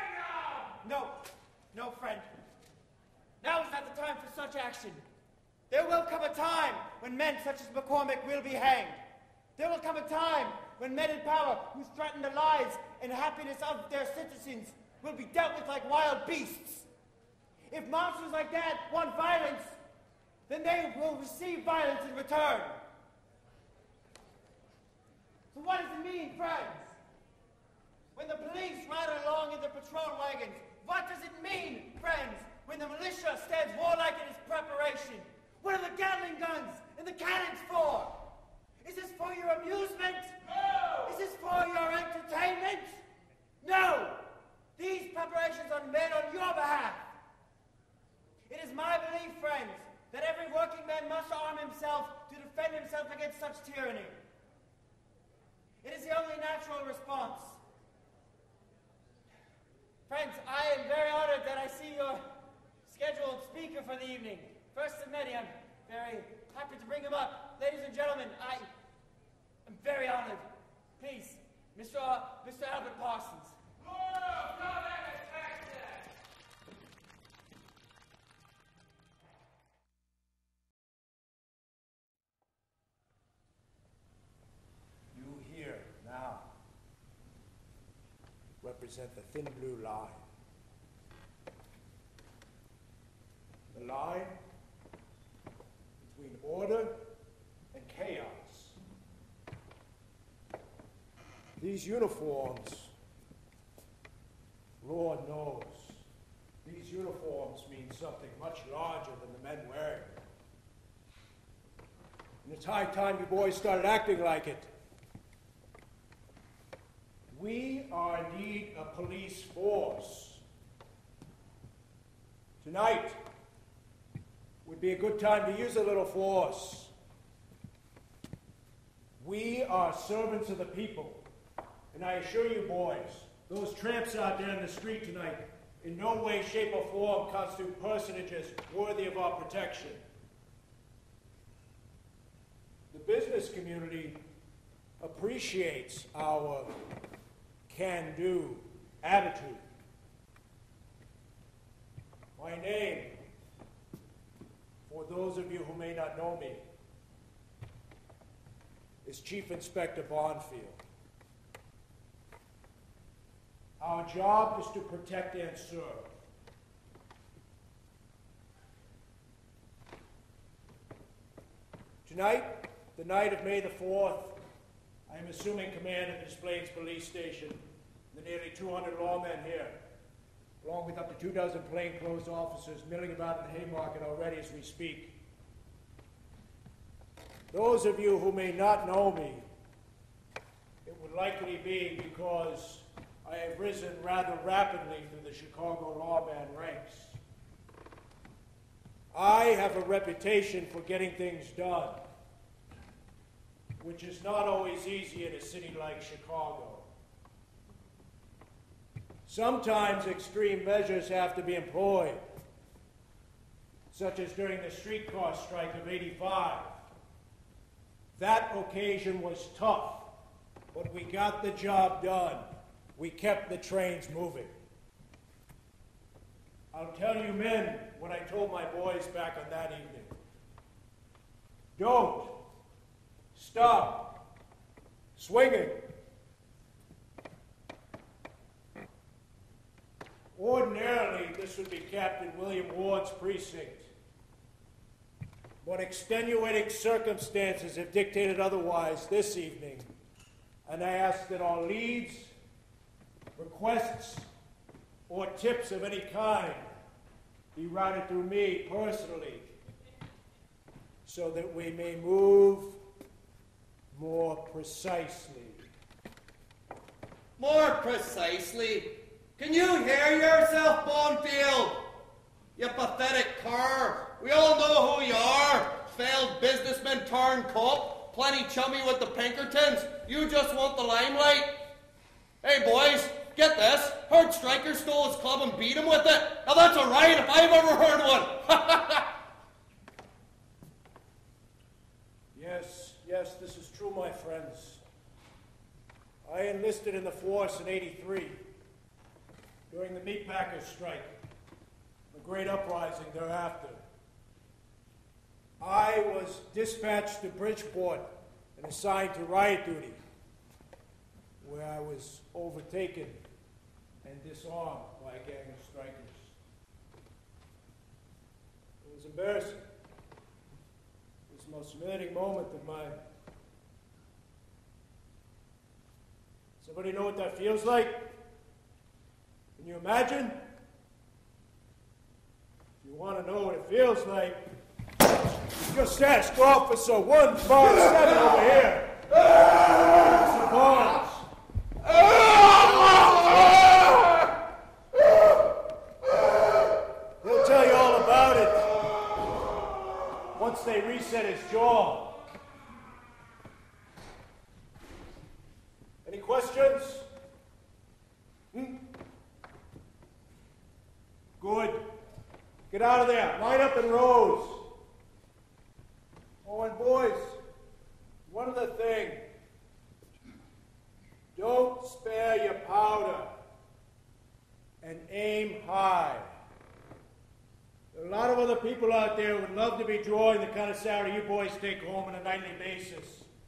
No, friend. Now is not the time for such action. There will come a time when men such as McCormick will be hanged. There will come a time when men in power who threaten the lives and happiness of their citizens will be dealt with like wild beasts. If monsters like that want violence, then they will receive violence in return. So what does it mean, friends? When the police ride along in their patrol wagons, what does it mean, friends, when the militia stands warlike in its preparation? What are the Gatling guns and the cannons for? Is this for your amusement? No! Is this for your entertainment? No! These preparations are made on your behalf. It is my belief, friends, that every working man must arm himself to defend himself against such tyranny. It is the only natural response. Friends, I am very honored that I see your scheduled speaker for the evening. First of many, I'm very happy to bring him up. Ladies and gentlemen, I am very honored. Please, Mr. Albert Parsons. You here now represent the thin blue line. The line between order and chaos. These uniforms, Lord knows, these uniforms mean something much larger than the men wearing them. And it's high time you boys started acting like it. We are indeed a police force. Tonight would be a good time to use a little force. We are servants of the people. And I assure you, boys, those tramps out there in the street tonight in no way, shape, or form constitute personages worthy of our protection. The business community appreciates our can-do attitude. My name, for those of you who may not know me, is Chief Inspector Bonfield. Our job is to protect and serve. Tonight, the night of May the 4th, I am assuming command of the Des Plaines Police Station, the nearly 200 lawmen here, along with up to 2 dozen plainclothes officers milling about in the Haymarket already as we speak. Those of you who may not know me, it would likely be because I have risen rather rapidly through the Chicago lawman ranks. I have a reputation for getting things done, which is not always easy in a city like Chicago. Sometimes extreme measures have to be employed, such as during the streetcar strike of '85. That occasion was tough, but we got the job done. We kept the trains moving. I'll tell you men what I told my boys back on that evening. Don't stop swinging. Ordinarily, this would be Captain William Ward's precinct. But extenuating circumstances have dictated otherwise this evening, and I ask that all leads, requests, or tips of any kind be routed through me personally so that we may move more precisely. More precisely? Can you hear yourself, Bonfield? You pathetic cur. We all know who you are. Failed businessman turned cop. Plenty chummy with the Pinkertons. You just want the limelight. Hey, boys, get this. Heard Stryker stole his club and beat him with it. Now that's a riot if I've ever heard one. Yes, this is true, my friends. I enlisted in the force in '83 during the meatpackers' strike, the great uprising thereafter. I was dispatched to Bridgeport and assigned to riot duty, where I was overtaken and disarmed by a gang of strikers. It was embarrassing. It was the most humiliating moment of mine. Somebody know what that feels like? Can you imagine? If you want to know what it feels like, just ask Officer 157 over here. Mr. Barnes. He'll tell you all about it once they reset his jaw. Any questions? Good. Get out of there. Line up in rows. Oh, and boys, one other thing. Don't spare your powder and aim high. There are a lot of other people out there who would love to be drawing the kind of salary you boys take home on a nightly basis.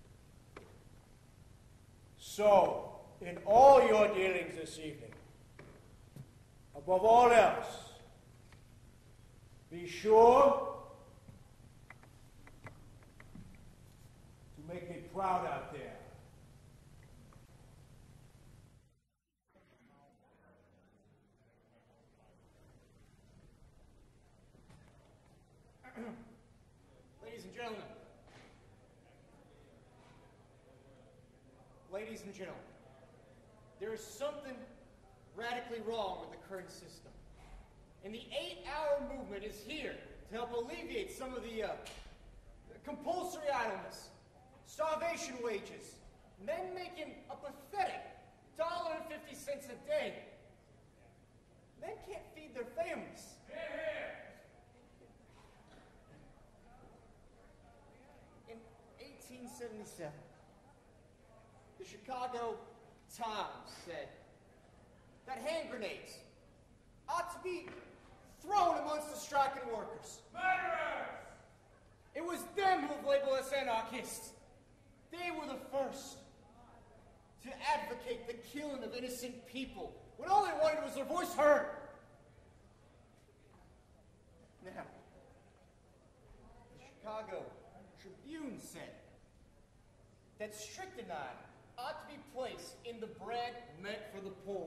So, in all your dealings this evening, above all else, be sure to make me proud out there. Ladies and gentlemen, there is something radically wrong with the current system. And the 8-hour movement is here to help alleviate some of the compulsory idleness. starvation wages, men making a pathetic $1.50 a day. Men can't feed their families. In 1877, the Chicago Times said that hand grenades ought to be thrown amongst the striking workers. Murderers! It was them who labeled us anarchists. They were the first to advocate the killing of innocent people when all they wanted was their voice heard. Now, the Chicago Tribune said that strychnine ought to be placed in the bread meant for the poor.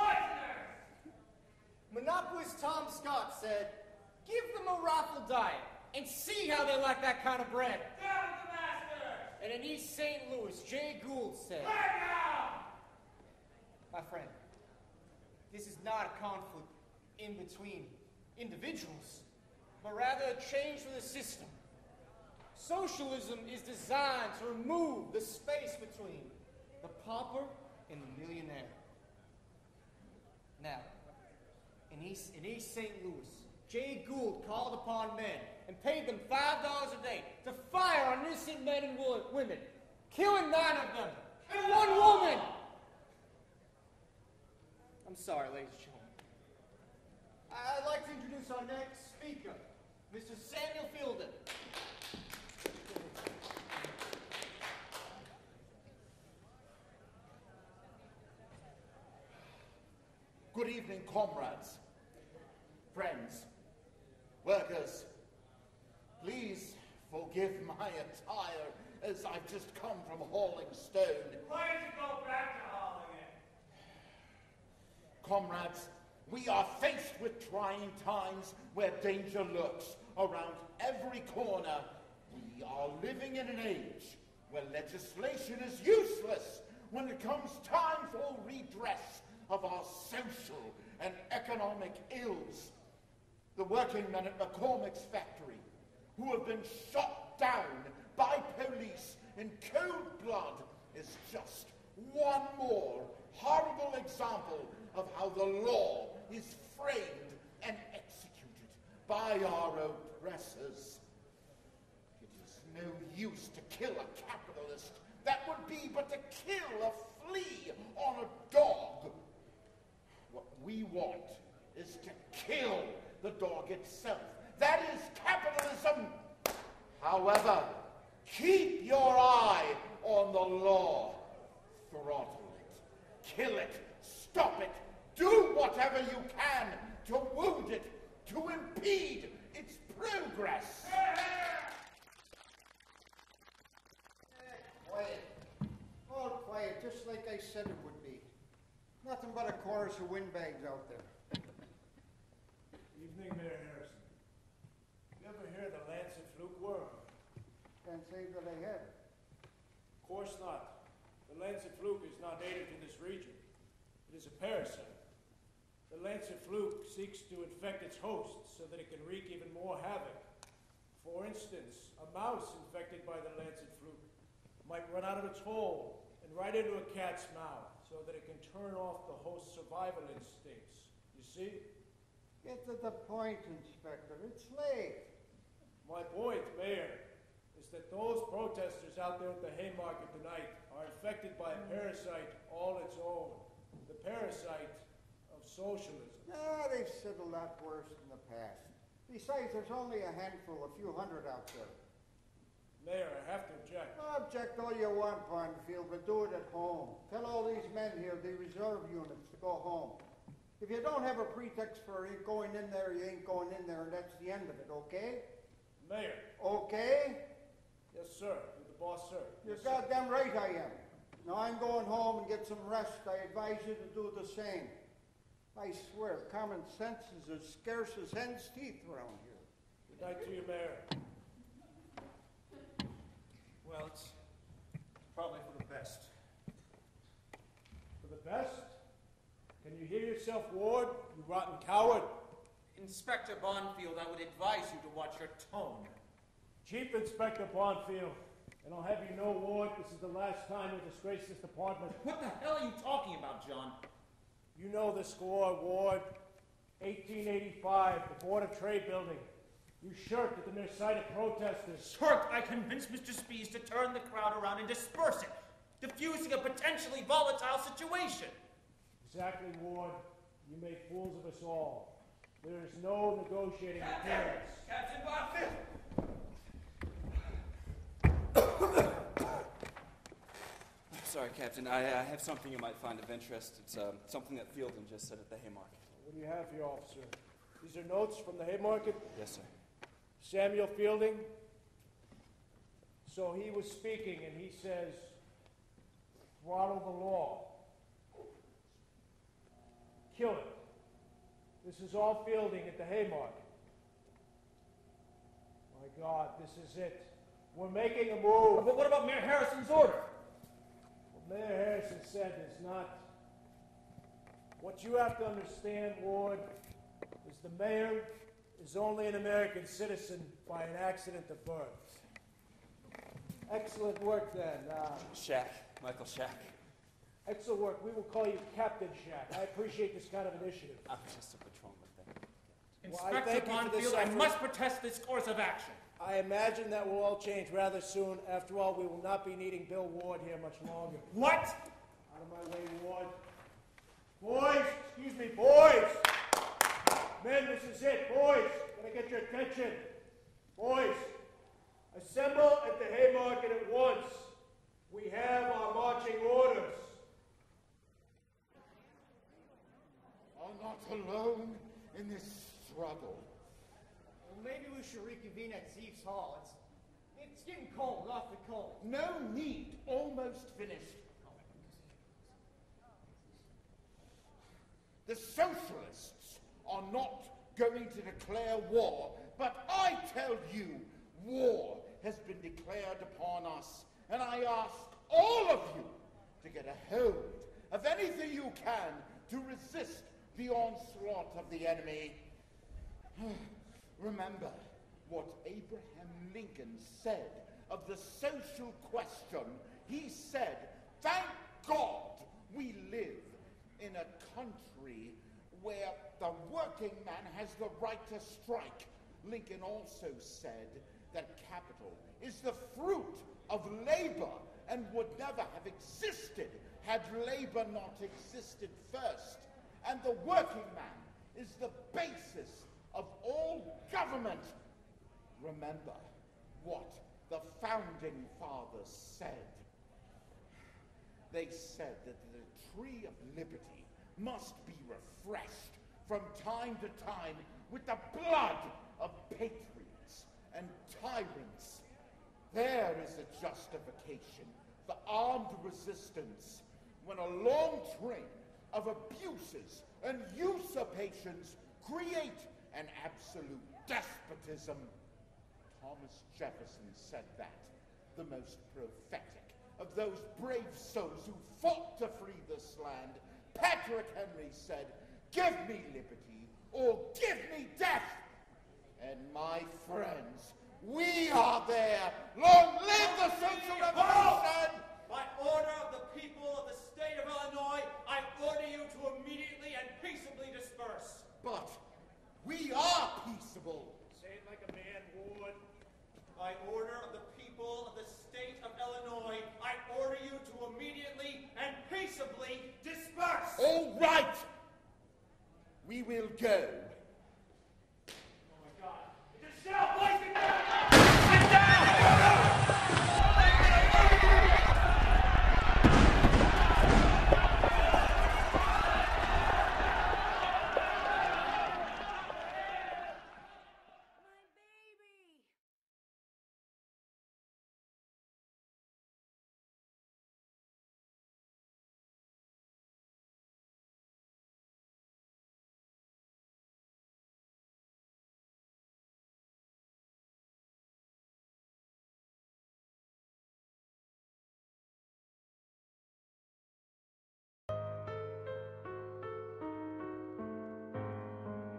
Monopolist Tom Scott said, give them a raffle diet and see how they like that kind of bread. Down with the master! And in East St. Louis, Jay Gould said, my friend, this is not a conflict in between individuals, but rather a change for the system. Socialism is designed to remove the space between the pauper and the millionaire. Now, in East St. Louis, Jay Gould called upon men and paid them $5 a day to fire on innocent men and women, killing 9 of them and 1 woman. I'm sorry, ladies and gentlemen. I'd like to introduce our next speaker, Mr. Samuel Fielden. Good evening, comrades, friends, workers. Please forgive my attire as I've just come from hauling stone. Why don't you go back to hauling it? Comrades, we are faced with trying times where danger lurks around every corner. We are living in an age where legislation is useless when it comes time for redress of our social and economic ills. The working men at McCormick's factory, who have been shot down by police in cold blood, is just one more horrible example of how the law is framed and executed by our oppressors. It is no use to kill a capitalist. That would be but to kill a flea on a dog. What we want is to kill the dog itself. That is capitalism. However, keep your eye on the law. Throttle it, kill it, stop it, do whatever you can to wound it, to impede its progress. Quiet. All quiet, just like I said it would be. Nothing but a chorus of windbags out there. Evening, Mayor Harrison. You ever hear the lancet fluke worm? Can't say that I have. Of course not. The lancet fluke is not native to this region. It is a parasite. The lancet fluke seeks to infect its host so that it can wreak even more havoc. For instance, a mouse infected by the lancet fluke might run out of its hole and right into a cat's mouth so that it can turn off the host's survival instincts. You see? Get to the point, Inspector. It's late. My point, Mayor, is that those protesters out there at the Haymarket tonight are infected by a parasite all its own. The parasite of socialism. Ah, they've said a lot worse in the past. Besides, there's only a handful, a few hundred out there. Mayor, I have to object. Object all you want, Barnfield, but do it at home. Tell all these men here, the reserve units, to go home. If you don't have a pretext for going in there, you ain't going in there, and that's the end of it, okay? Mayor. Okay? Yes, sir. You're the boss, sir. You're Yes, sir. goddamn right I am. Now I'm going home and get some rest. I advise you to do the same. I swear, common sense is as scarce as hen's teeth around here. Good night to you, Mayor. Well, it's probably for the best. For the best? Can you hear yourself, Ward, you rotten coward? Inspector Bonfield, I would advise you to watch your tone. Chief Inspector Bonfield, And I'll have you know, Ward, this is the last time you'll disgrace this department. What the hell are you talking about, John? You know the score, Ward. 1885, the Board of Trade building. You shirked at the mere sight of protesters. Shirked? I convinced Mr. Spees to turn the crowd around and disperse it, diffusing a potentially volatile situation. Exactly, Ward. You made fools of us all. There is no negotiating between us. Captain Barfield! Sorry, Captain. I have something you might find of interest. It's something that Fielden just said at the Haymarket. What do you have here, officer? These are notes from the Haymarket? Yes, sir. Samuel Fielding? So he was speaking and he says, throttle the law. Kill it. This is all Fielding at the Haymarket. My God, this is it. We're making a move. But what about Mayor Harrison's order? What Mayor Harrison said is not. What you have to understand, Ward, is the mayor is only an American citizen by an accident of birth. Excellent work, then. Shack. Michael Shack. Excellent work. We will call you Captain Shack. I appreciate this kind of initiative. I'm just a patrolman, thank you. Inspector Bonfield, I must protest this course of action. I imagine that will all change rather soon. After all, we will not be needing Bill Ward here much longer. What? Out of my way, Ward. Boys, excuse me, boys! Men, this is it. Boys, can I get your attention? Boys, assemble at the Haymarket at once. We have our marching orders. I'm not alone in this struggle. Well, maybe we should reconvene at Zeeves Hall. It's getting cold, awfully cold. No need. Almost finished. The socialists are not going to declare war, but I tell you, war has been declared upon us, and I ask all of you to get a hold of anything you can to resist the onslaught of the enemy. Remember what Abraham Lincoln said of the social question. He said, "Thank God we live in a country where the working man has the right to strike." Lincoln also said that capital is the fruit of labor and would never have existed had labor not existed first. And the working man is the basis of all government. Remember what the founding fathers said. They said that the tree of liberty must be refreshed from time to time with the blood of patriots and tyrants. There is a justification for armed resistance when a long train of abuses and usurpations create an absolute despotism. Thomas Jefferson said that, the most prophetic of those brave souls who fought to free this land. Patrick Henry said, "Give me liberty or give me death." And my friends, we are there. Long live the social revolution! By order of the people of the state of Illinois, I order you to immediately and peaceably disperse. But we are peaceable. Say it like a man would. By order of the people of the state of Illinois, I order you to immediately and peaceably disperse. All right. We will go. Oh my God. It's a shell, boys, get down! Get down!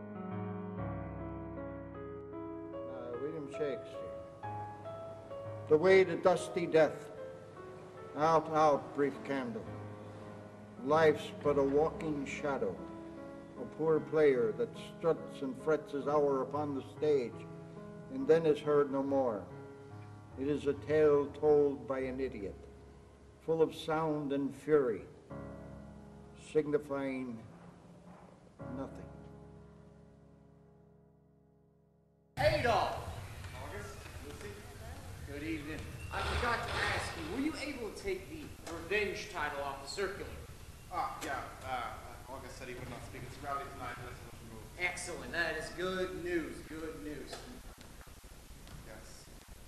William Shakespeare. the way to dusty death. Out, out, brief candle. Life's but a walking shadow, a poor player that struts and frets his hour upon the stage, and then is heard no more. It is a tale told by an idiot, full of sound and fury, signifying nothing. Adolf! August, Lucy, good evening. I forgot to ask you, were you able to take the revenge title off the circular? Yeah, August said he would not speak. It's rally tonight, let's move. Excellent, that is good news, good news. Yes.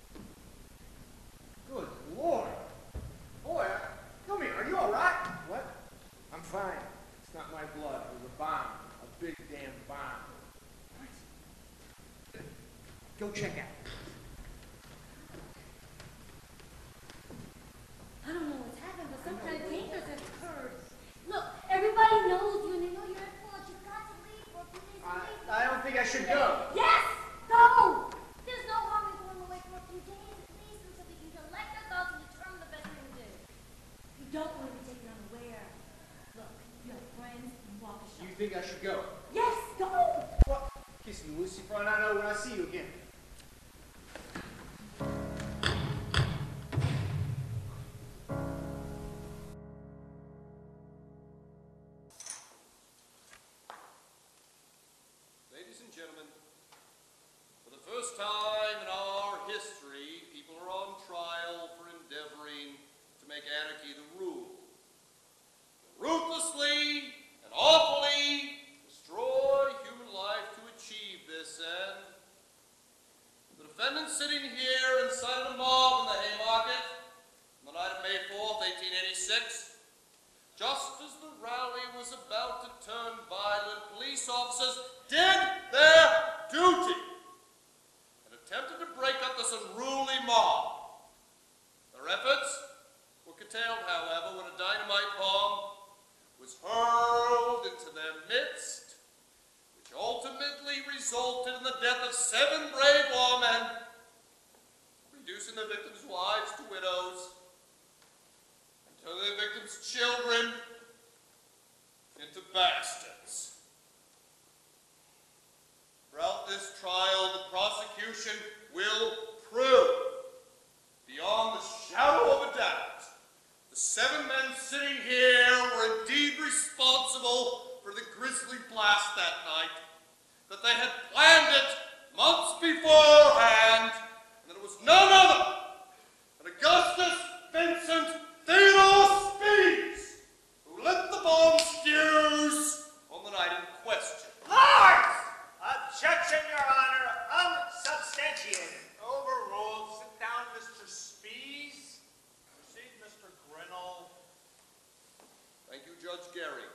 Good Lord. Boy, come here, are you all right? What? I'm fine. It's not my blood. It was a bomb. A big damn bomb. What? Go check out. I don't know what's happened, but some kind of danger has occurred. Look, everybody knows you, and they know you're at fault. You've got to leave for a few days. I don't think I should go. Yes! Go! There's no harm in going away for a few days, at least, until we can collect our thoughts and determine the best thing to do. You don't want to be taken unaware. Look, you have friends and walk a shop. You think I should go? Yes, go! What? Kiss me, Lucy, for I know when I see you again. Ladies and gentlemen, for the first time in our history, people are on trial for endeavoring to make anarchy the rule. Ruthlessly and awfully destroy human life to achieve this end. The defendant sitting here inside of the mob in the Haymarket on the night of May 4th, 1886, just as the rally was about to turn violent, police officers did their duty and attempted to break up this unruly mob. Their efforts were curtailed, however, when a dynamite bomb was hurled into their midst, which ultimately resulted in the death of 7 brave lawmen, reducing the victims' wives to widows, and turning the victims' children into bastards. Throughout this trial, the prosecution will prove, beyond the shadow of a doubt, the 7 men sitting here were indeed responsible for the grisly blast that night, that they had planned it months beforehand, and that it was none other than Augustus Vincent Theodore Speeds who lit the bomb fuse on the night in question. Lords! Objection, Your Honor. Unsubstantiated. Overruled. Sit down, Mr. Spees. Proceed, Mr. Grinnell. Thank you, Judge Gary.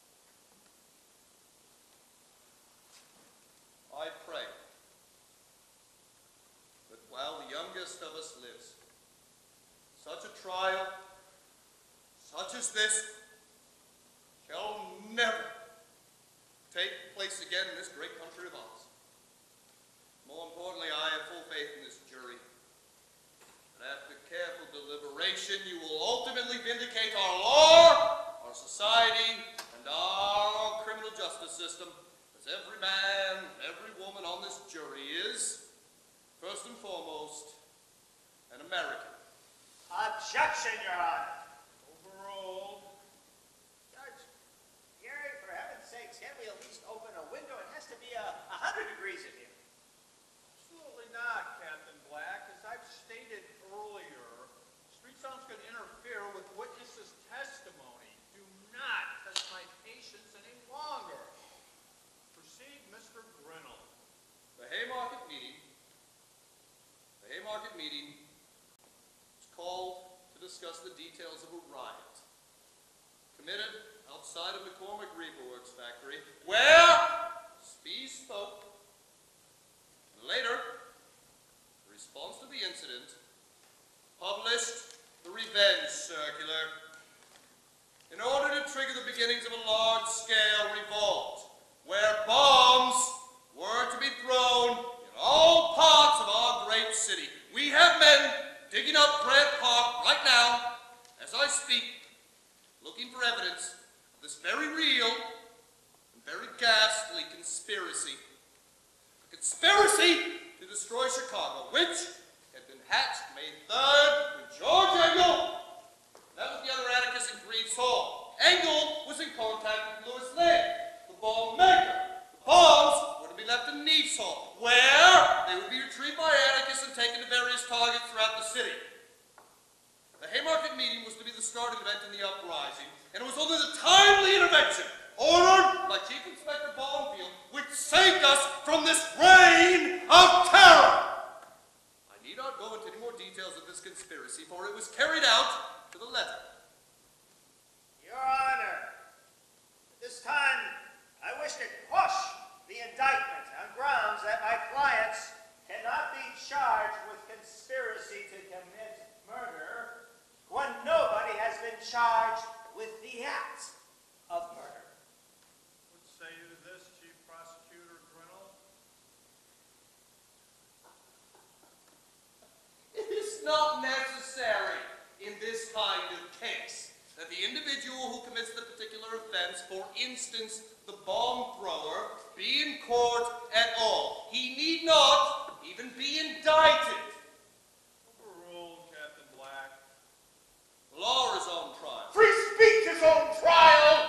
I pray that while the youngest of us lives, such a trial, such as this, shall never take place again in this great country of ours. More importantly, I have full faith in this jury. And after careful deliberation, you will ultimately vindicate our law, our society, and our criminal justice system, as every man, every woman on this jury is, first and foremost, an American. Objection, Your Honor. Overruled. Judge, Gary, for heaven's sakes, can't we at least open a window? It has to be 100 degrees in here. Absolutely not, Captain Black. As I've stated earlier, street sounds could interfere with witnesses' testimony. Do not test my patience any longer. Proceed, Mr. Grinnell. The Haymarket meeting was called to discuss the details of a riot committed outside of McCormick Reaper Works factory, where Spees spoke. And later, in response to the incident, published the revenge circular in order to trigger the beginnings of a large-scale revolt, where bombs were to be thrown in all parts of our great city. We have men digging evidence of this very real and very ghastly conspiracy. A conspiracy to destroy Chicago, which had been hatched May 3rd when George Engel met with the other anarchists in Greaves Hall. Engel was in contact with Louis Lane, the bomb maker. The bombs were to be left in Neves Hall, where they would be retrieved by anarchists and taken to various targets throughout the city. The Haymarket meeting was to be the starting event in the uprising, and it was only the timely intervention ordered by Chief Inspector Bonfield which saved us from this reign of terror. I need not go into any more details of this conspiracy, for it was carried out to the letter. Your Honor, at this time, I wish to quash the indictment on grounds that my clients cannot be charged with conspiracy to commit murder when nobody has been charged with the act of murder. What say you to this, Chief Prosecutor Grinnell? It is not necessary in this kind of case that the individual who commits the particular offense, for instance, the bomb thrower, be in court at all. He need not even be indicted. Overruled, Captain Black. Law is on trial. Free speech is on trial!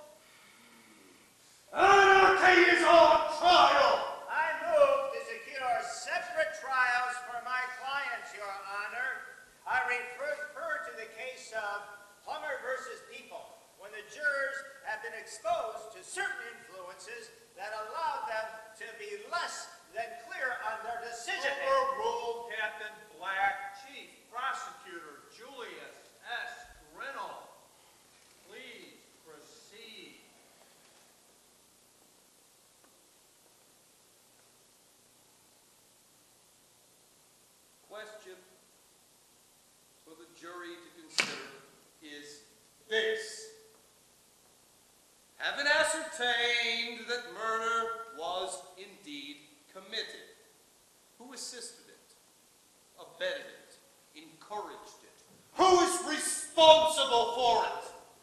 Anarchy is on trial! I move to secure separate trials for my clients, Your Honor. I refer to the case of Plummer versus People, when the jurors have been exposed to certain influences that allow them to be less than clear on their decision. Overruled, Captain Black. Chief Prosecutor Julius S. Grinnell. Please proceed. Question for the jury to consider is this. Having ascertained that murder was indeed committed, who assisted it, abetted it, encouraged it? Who is responsible for it?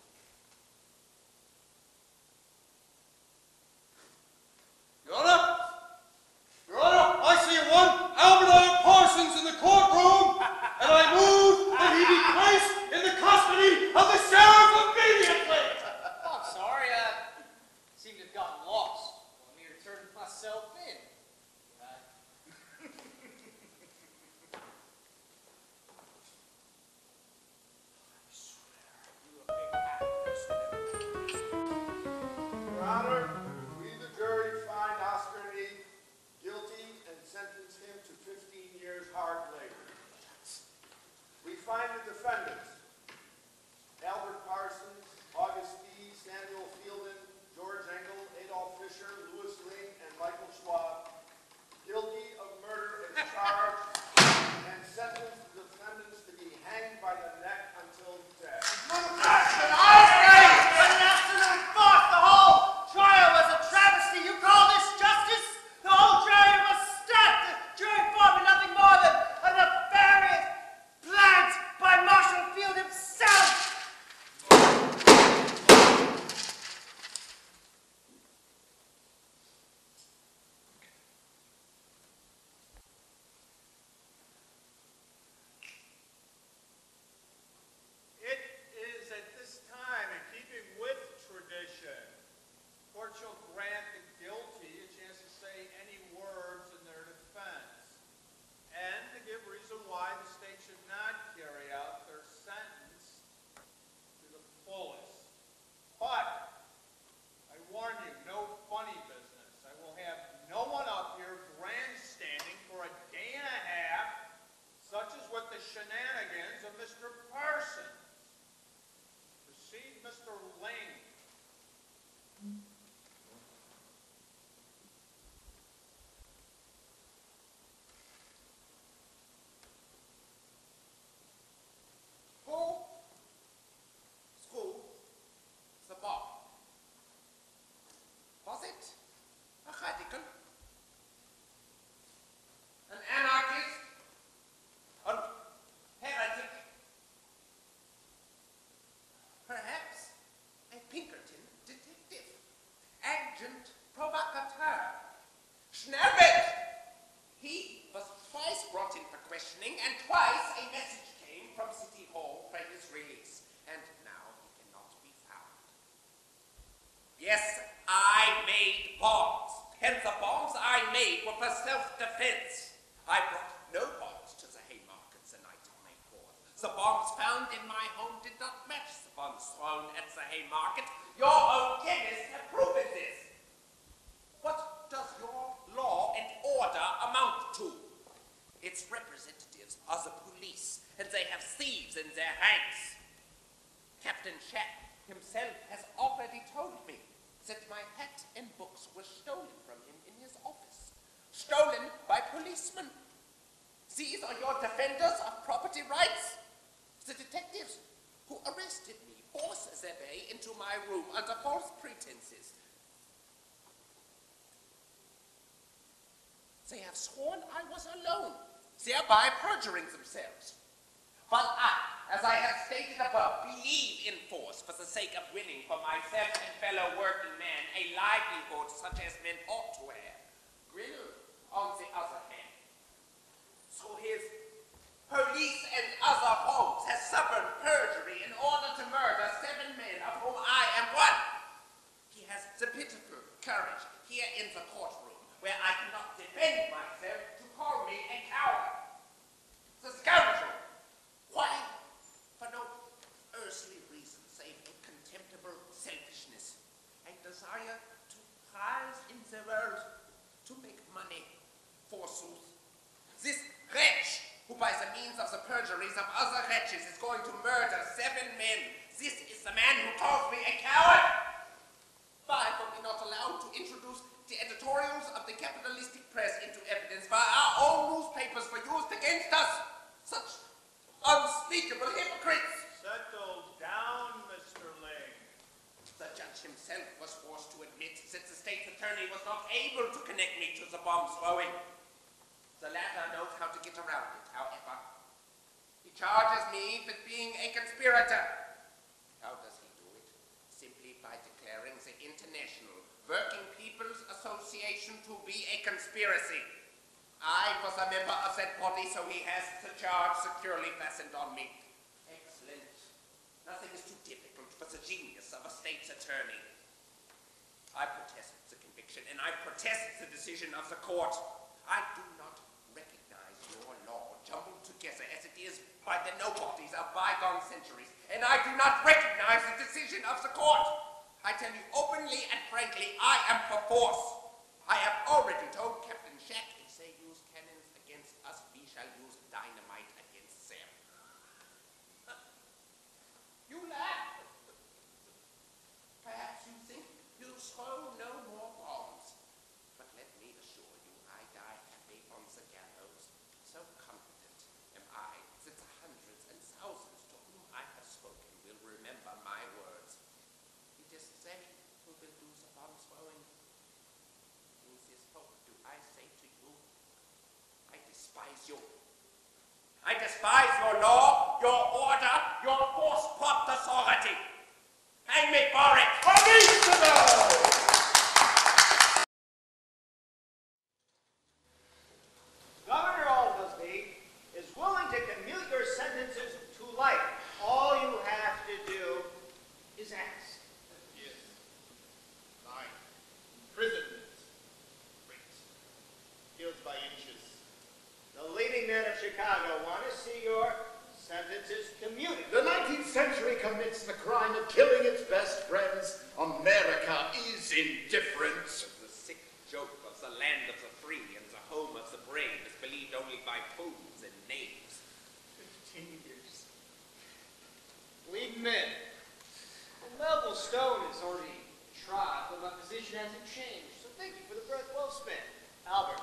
Your Honor, I see one Albert R. Parsons in the courtroom, and I move that he be placed in the custody of the sheriff immediately. Oh, I'm sorry. I seem to have gotten lost. Let me turn myself in. You Yes, I made bombs. And the bombs I made were for self-defense. I brought no bombs to the Haymarket the night of May 4th. The bombs found in my home did not match the bombs thrown at the Haymarket. Your own chemists have proven this. What does your law and order amount to? Its representatives are the police, and they have thieves in their ranks. Captain Shack himself has already told me that my hat and books were stolen from him in his office. Stolen by policemen. These are your defenders of property rights. The detectives who arrested me forced their way into my room under false pretenses. They have sworn I was alone, thereby perjuring themselves. But I, as I have stated above, believe in force for the sake of winning for myself and fellow working men a livelihood such as men ought to have. Grill, on the other hand, through his police and other homes, has suffered perjury in order to murder 7 men, of whom I am one. He has the pitiful courage here in the courtroom, where I cannot defend myself, to call me a coward. The scoundrel! Why? For no earthly reason save a contemptible selfishness, a desire to rise in the world, to make money, forsooth. This wretch, who by the means of the perjuries of other wretches is going to murder 7 men, this is the man who calls me a coward! Why were we not allowed to introduce the editorials of the capitalistic press into evidence, while our own newspapers were used against us? Such unspeakable hypocrites! Settle down, Mr. Ling. The judge himself was forced to admit that the state's attorney was not able to connect me to the bomb throwing. The latter knows how to get around it, however. He charges me with being a conspirator. How does he do it? Simply by declaring the International Working People's Association to be a conspiracy. I was a member of that body, so he has the charge securely fastened on me. Excellent. Nothing is too difficult for the genius of a state's attorney. I protest the conviction, and I protest the decision of the court. I do not recognize your law jumbled together as it is by the nobodies of bygone centuries, and I do not recognize the decision of the court. I tell you openly and frankly, I am for force. I have already told Captain Shack, if they use cannons against us, we shall use dynamite against them. You laugh. Perhaps you think you'll throw no more bombs. But let me assure you, I die happy on the gallows. So confident am I that the hundreds and thousands to whom I have spoken will remember my words. It is they who will do the bomb throwing. In this hope do I say to you, I despise you. I despise your law, your order, your force-propped authority. Hang me for it! Governor Aldersby is willing to commute your sentences to life. All you have to do is ask. Yes. 9. Imprisonment. Great. Killed by inches. The leading men of Chicago want to see your sentences commuted. The 19th century commits the crime of killing its best friends. America is indifferent. The sick joke of the land of the free and the home of the brave is believed only by fools and knaves. 15 years. Lead men. Melville Stone is already tried, but my position hasn't changed. So thank you for the breath well spent. Albert.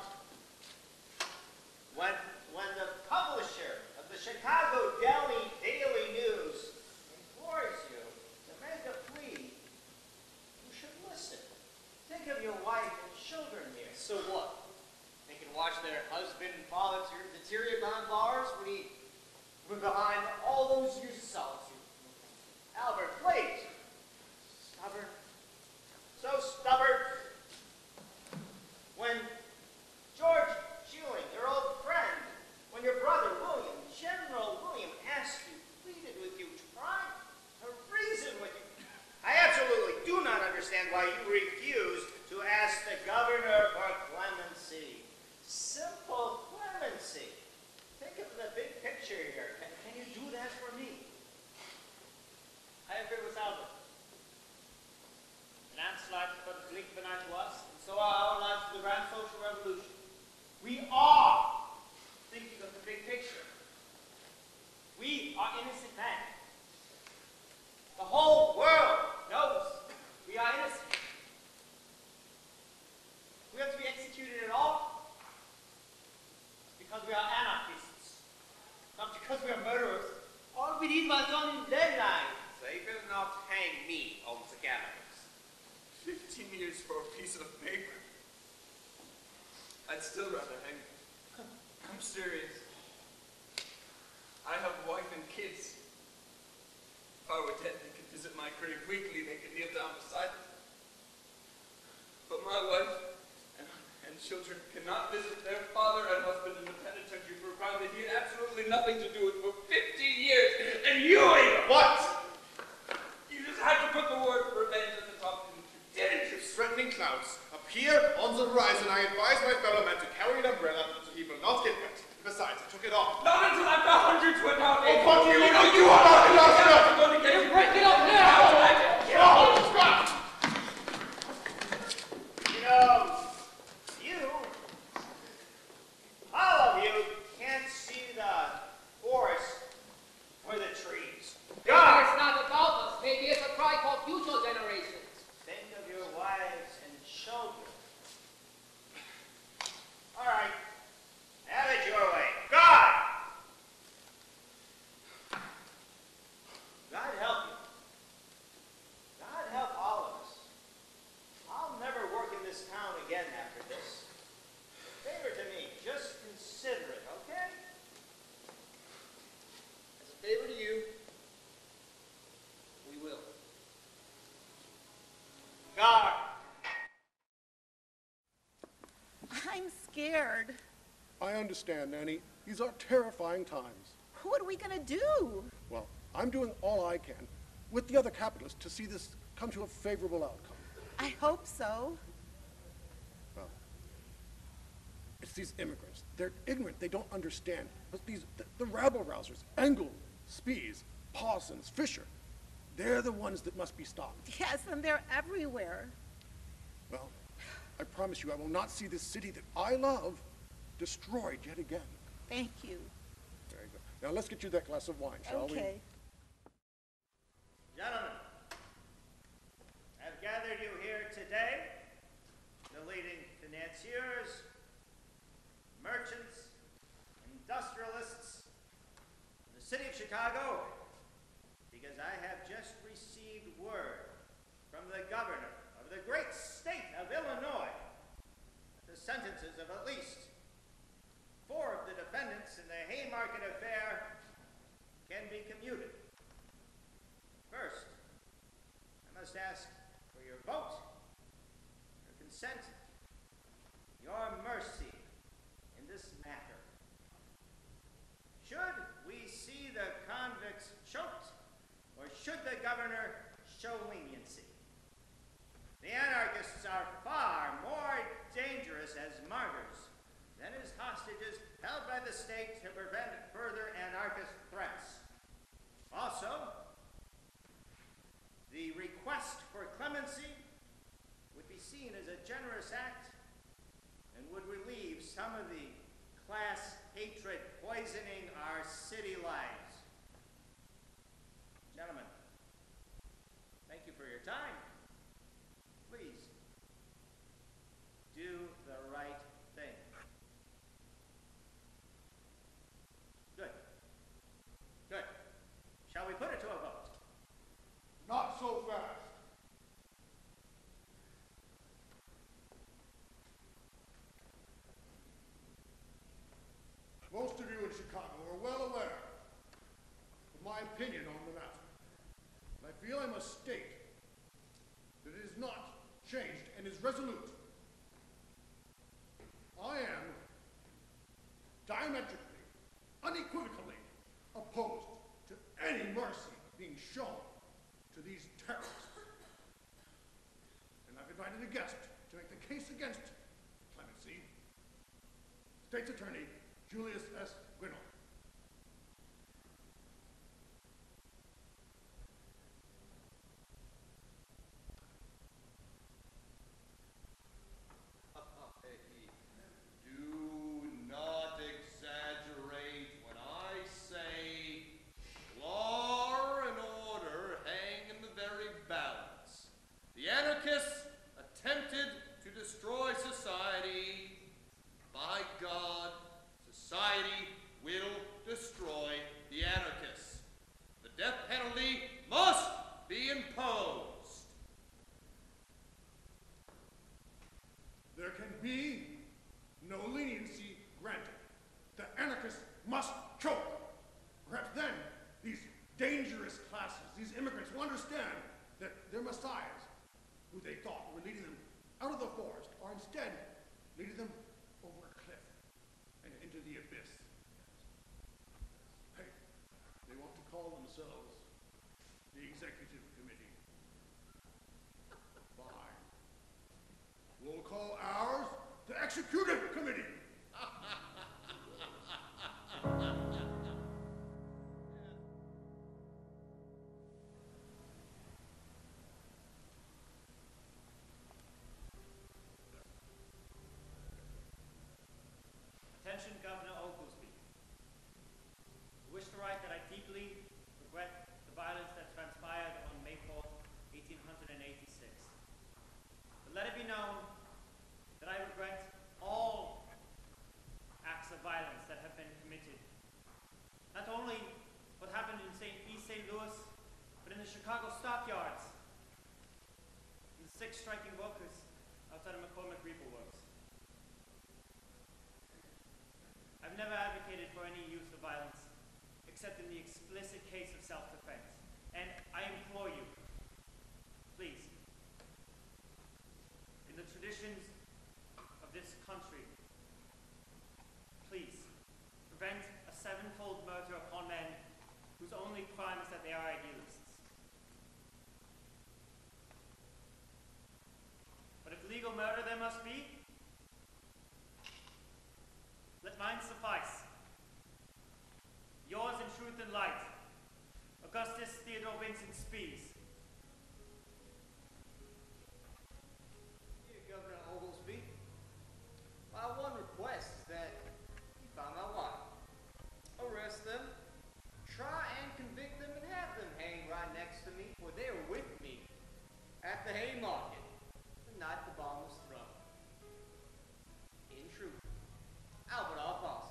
When the publisher of the Chicago Daily News implores you to make a plea, you should listen. Think of your wife and children here. So what? They can watch their husband and father deteriorate behind bars when he went behind all those years of solitude. Albert, please. Stubborn. So stubborn. When George Ewing, your old friend, when your brother William, General William, asked you, pleaded with you, tried to reason with you. I absolutely do not understand understand why you refuse to ask the governor for clemency. Simple clemency. Think of the big picture here. Can you do that for me? I agree with Albert. An ant's life is but a blink of an eye to us, and so are our lives to the grand social revolution. We are thinking of the big picture. We are innocent men. The whole world knows we are innocent. We have to be executed at all because we are anarchists, not because we are murderers. All we need was done in their lives. They will not hang me on the gallows. 15 years for a piece of paper. I'd still rather hang. I'm serious. I have a wife and kids. If I were dead, they could visit my grave weekly. They could kneel down beside me. But my wife and children cannot visit their father and husband in the penitentiary for a crime that he had absolutely nothing to do with for 15 years. And you, Ava, what? You just had to put the word revenge at the top, didn't you? Threatening clouds appear on the horizon. I advise my fellow men to carry an umbrella so he will not get wet. Besides, I took it off. Not until after hundreds went out. Oh, but you know you are not enough. You break it up now. You know, all of you can't see the forest or the trees. God! It's not about us. Maybe it's a cry for future generations. Think of your wives and children. All right. Have it your way. God! God help you. God help all of us. I'll never work in this town again after this. Favor to me. Just consider it, okay? As a favor to you, we will. God! I'm scared. I understand, Nanny. These are terrifying times. What are we going to do? Well, I'm doing all I can with the other capitalists to see this come to a favorable outcome. I hope so. Well, it's these immigrants. They're ignorant. They don't understand. But the rabble-rousers, Engel, Spies, Parsons, Fisher, they're the ones that must be stopped. Yes, and they're everywhere. Well, I promise you I will not see this city that I love destroyed yet again. Thank you. Very good. Now let's get you that glass of wine, shall we? Okay. Gentlemen, I've gathered you here today, the leading financiers, merchants, industrialists of the city of Chicago, because I have just received word from the governor of the great state of Illinois that the sentences of at least 4 of the defendants in the Haymarket affair can be commuted. First, I must ask for your vote, your consent, your mercy in this matter. Should we see the convicts choked, or should the governor show leniency? The anarchists are far more dangerous as martyrs than as hostages held by the state to prevent further anarchist threats. Also, the request for clemency would be seen as a generous act and would relieve some of the class hatred poisoning our city lives. Gentlemen, thank you for your time. Please, do the right thing. Good. Good. Shall we put it to a vote? Not so fast. Most of you in Chicago are well aware of my opinion on the matter. And I feel I must state that it is not changed and is resolute. I am diametrically, unequivocally opposed to any mercy being shown to these terrorists. invited a guest to make the case against clemency. State's Attorney Julius S. Grinnell. Do not exaggerate when I say law and order hang in the very balance. The anarchists attempted to destroy society. By God, society will destroy the anarchists. The death penalty must be imposed. There can be no leniency granted. The anarchists must choke. Perhaps then, these dangerous classes, these immigrants will understand that their messiahs, who they thought were leading them out of the forest, are instead leading them over a cliff and into the abyss. Hey, they want to call themselves the Executive Committee. Fine. We'll call ours the Executive Committee. Attention, Governor Oglesby. I wish to write that I deeply regret the violence that transpired on May 4th, 1886. But let it be known that I regret all acts of violence that have been committed. Not only what happened in East St. Louis, but in the Chicago stockyards, and the 6 striking workers outside of McCormick Reaper Works. I've never advocated for any use of violence, except in the explicit case of self-defense. And I implore you, please, in the traditions of this country, please, prevent a 7-fold murder upon men whose only crime is that they are idealists. But if legal murder there must be, let mine suffice. Yours in truth and light, Augustus Theodore Vincent Spees. Here, Governor Oglesby. My one request is that you find my wife, arrest them, try and convict them, and have them hanged right next to me, for they were with me at the Haymarket the night the bomb was thrown. In truth, Albert R. Parsons.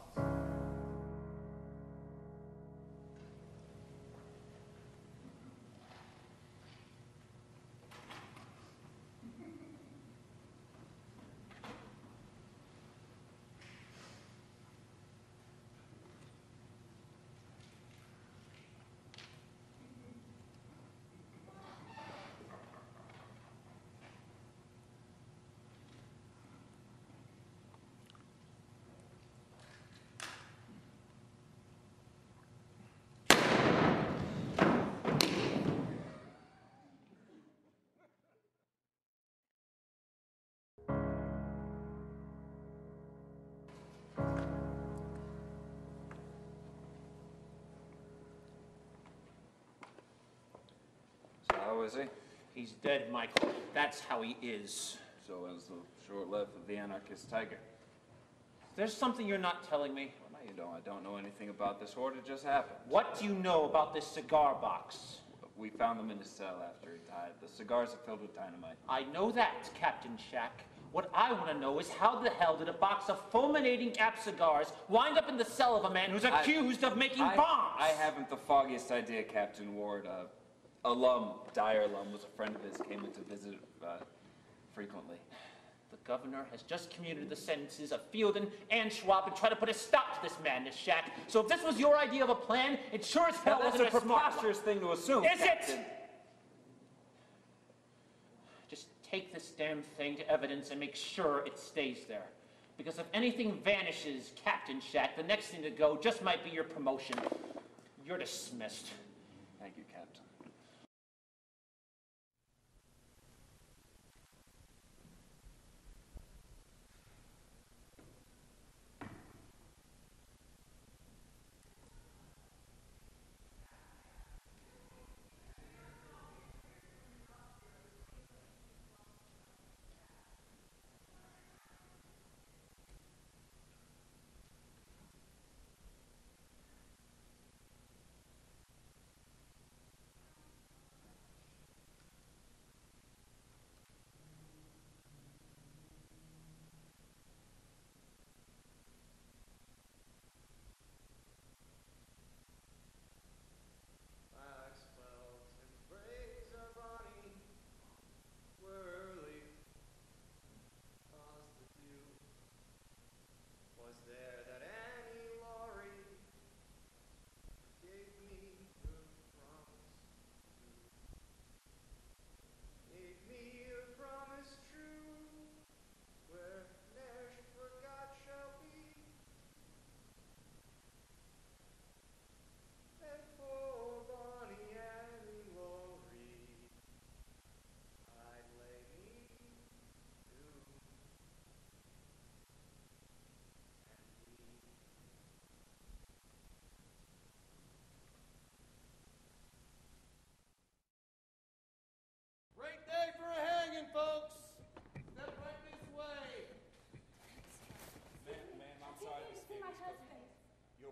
How is he? He's dead, Michael. That's how he is. So is the short life of the anarchist tiger. There's something you're not telling me. Well, no, you don't. I don't know anything about this horde. It just happened. What do you know about this cigar box? We found them in his cell after he died. The cigars are filled with dynamite. I know that, Captain Shack. What I want to know is how the hell did a box of fulminating App cigars wind up in the cell of a man who's accused of making bombs? I haven't the foggiest idea, Captain Ward. Dyer alum, was a friend of his, came in to visit frequently. The governor has just commuted the sentences of Fielden and Schwab and tried to put a stop to this madness, Shack. So if this was your idea of a plan, it sure as hell That's wasn't a a smart preposterous thing to assume, Is Captain. it? Just take this damn thing to evidence and make sure it stays there. Because if anything vanishes, Captain Shack, the next thing to go just might be your promotion. You're dismissed. Thank you, Captain.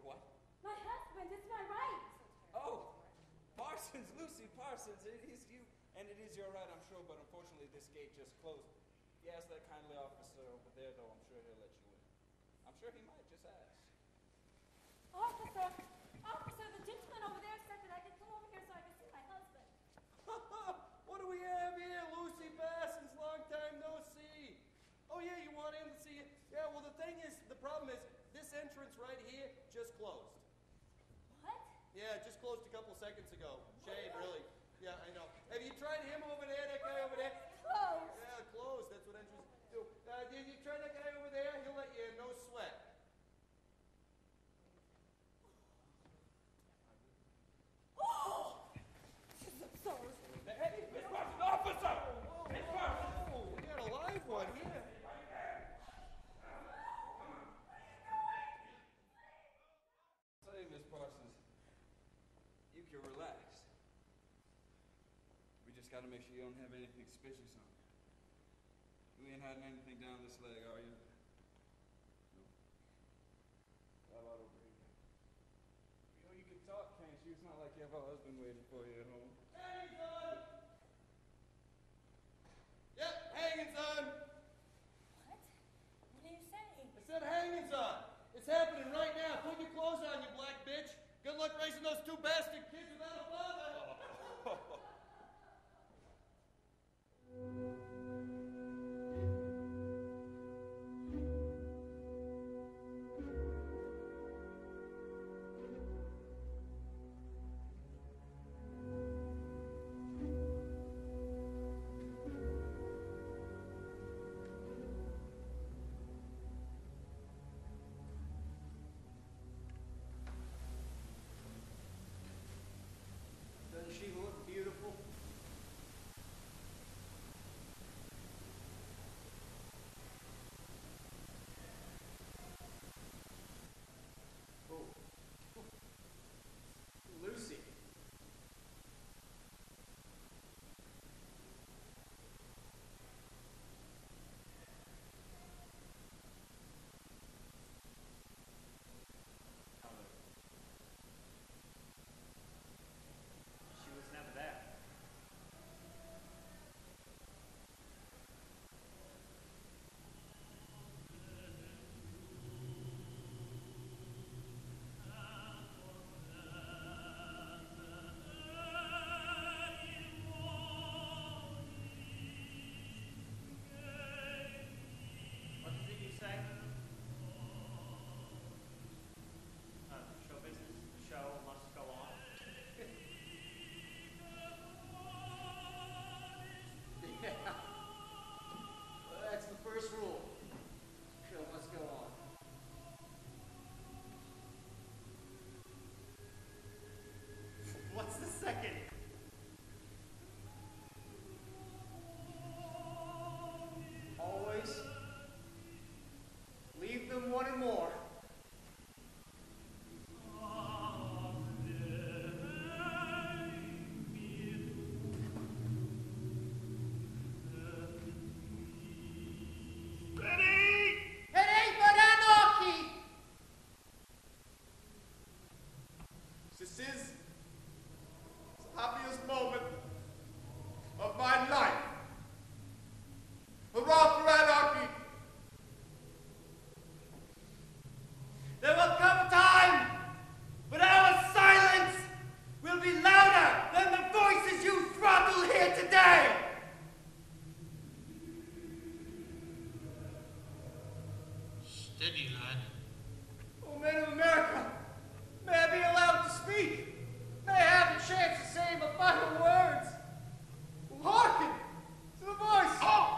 what? My husband, it's my right. Oh, Parsons, Lucy Parsons. It is you, and it is your right, I'm sure, but unfortunately this gate just closed. If you ask that kindly officer over there, though, I'm sure he'll let you in. I'm sure he might, just ask. Officer, the gentleman over there said that I could come over here so I could see my husband. What do we have here? Lucy Parsons, long time no see. Oh yeah, you want in to see it? Yeah, well the problem is, this entrance right here just closed. What? Yeah, it just closed a couple seconds ago. Shame, really. Yeah, I know. Have you tried him over there, that guy over there? Closed. Yeah, closed. That's what entrances do. Did you try that guy over there? He'll let you in, no sweat. Oh! This is absurd. Hey, Miss Parsons, officer! Miss Parsons! Oh, we got a live one here. Say, Miss Parsons, you can relax. We just gotta make sure you don't have anything suspicious on you. You ain't hiding anything down this leg, are you? No. How about over here? You know, you can talk, can't you? It's not like you have a husband waiting for you at home. Hanging on! Yep, hanging's on. What? What are you saying? I said hanging's on. It's happening right now. Put your clothes on, you black bitch. Good luck raising those two bastard kids without a father. Doesn't she look beautiful? Oh. Lucy. She was never there. What did you say? Show business. The show must go on. Yeah. Well, that's the first rule. Show must go on. What's the second? Always leave them wanting more. Ready for anarchy! This is the happiest moment of my life. Hurrah for anarchy! There will come a time when our silence will be louder than the voices you throttle here today. Steady, lad. Oh, men of America, may I be allowed to speak? May I have a chance to say my final words? Hearken to the voice. Oh!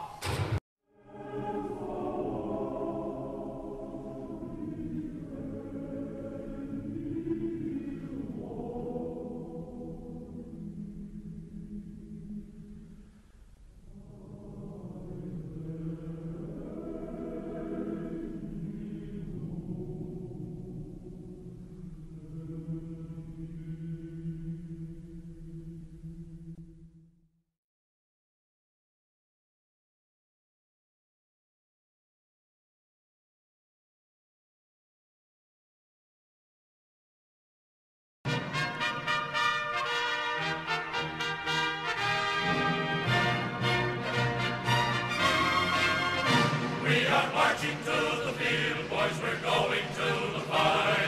are marching to the field, boys, we're going to the fight.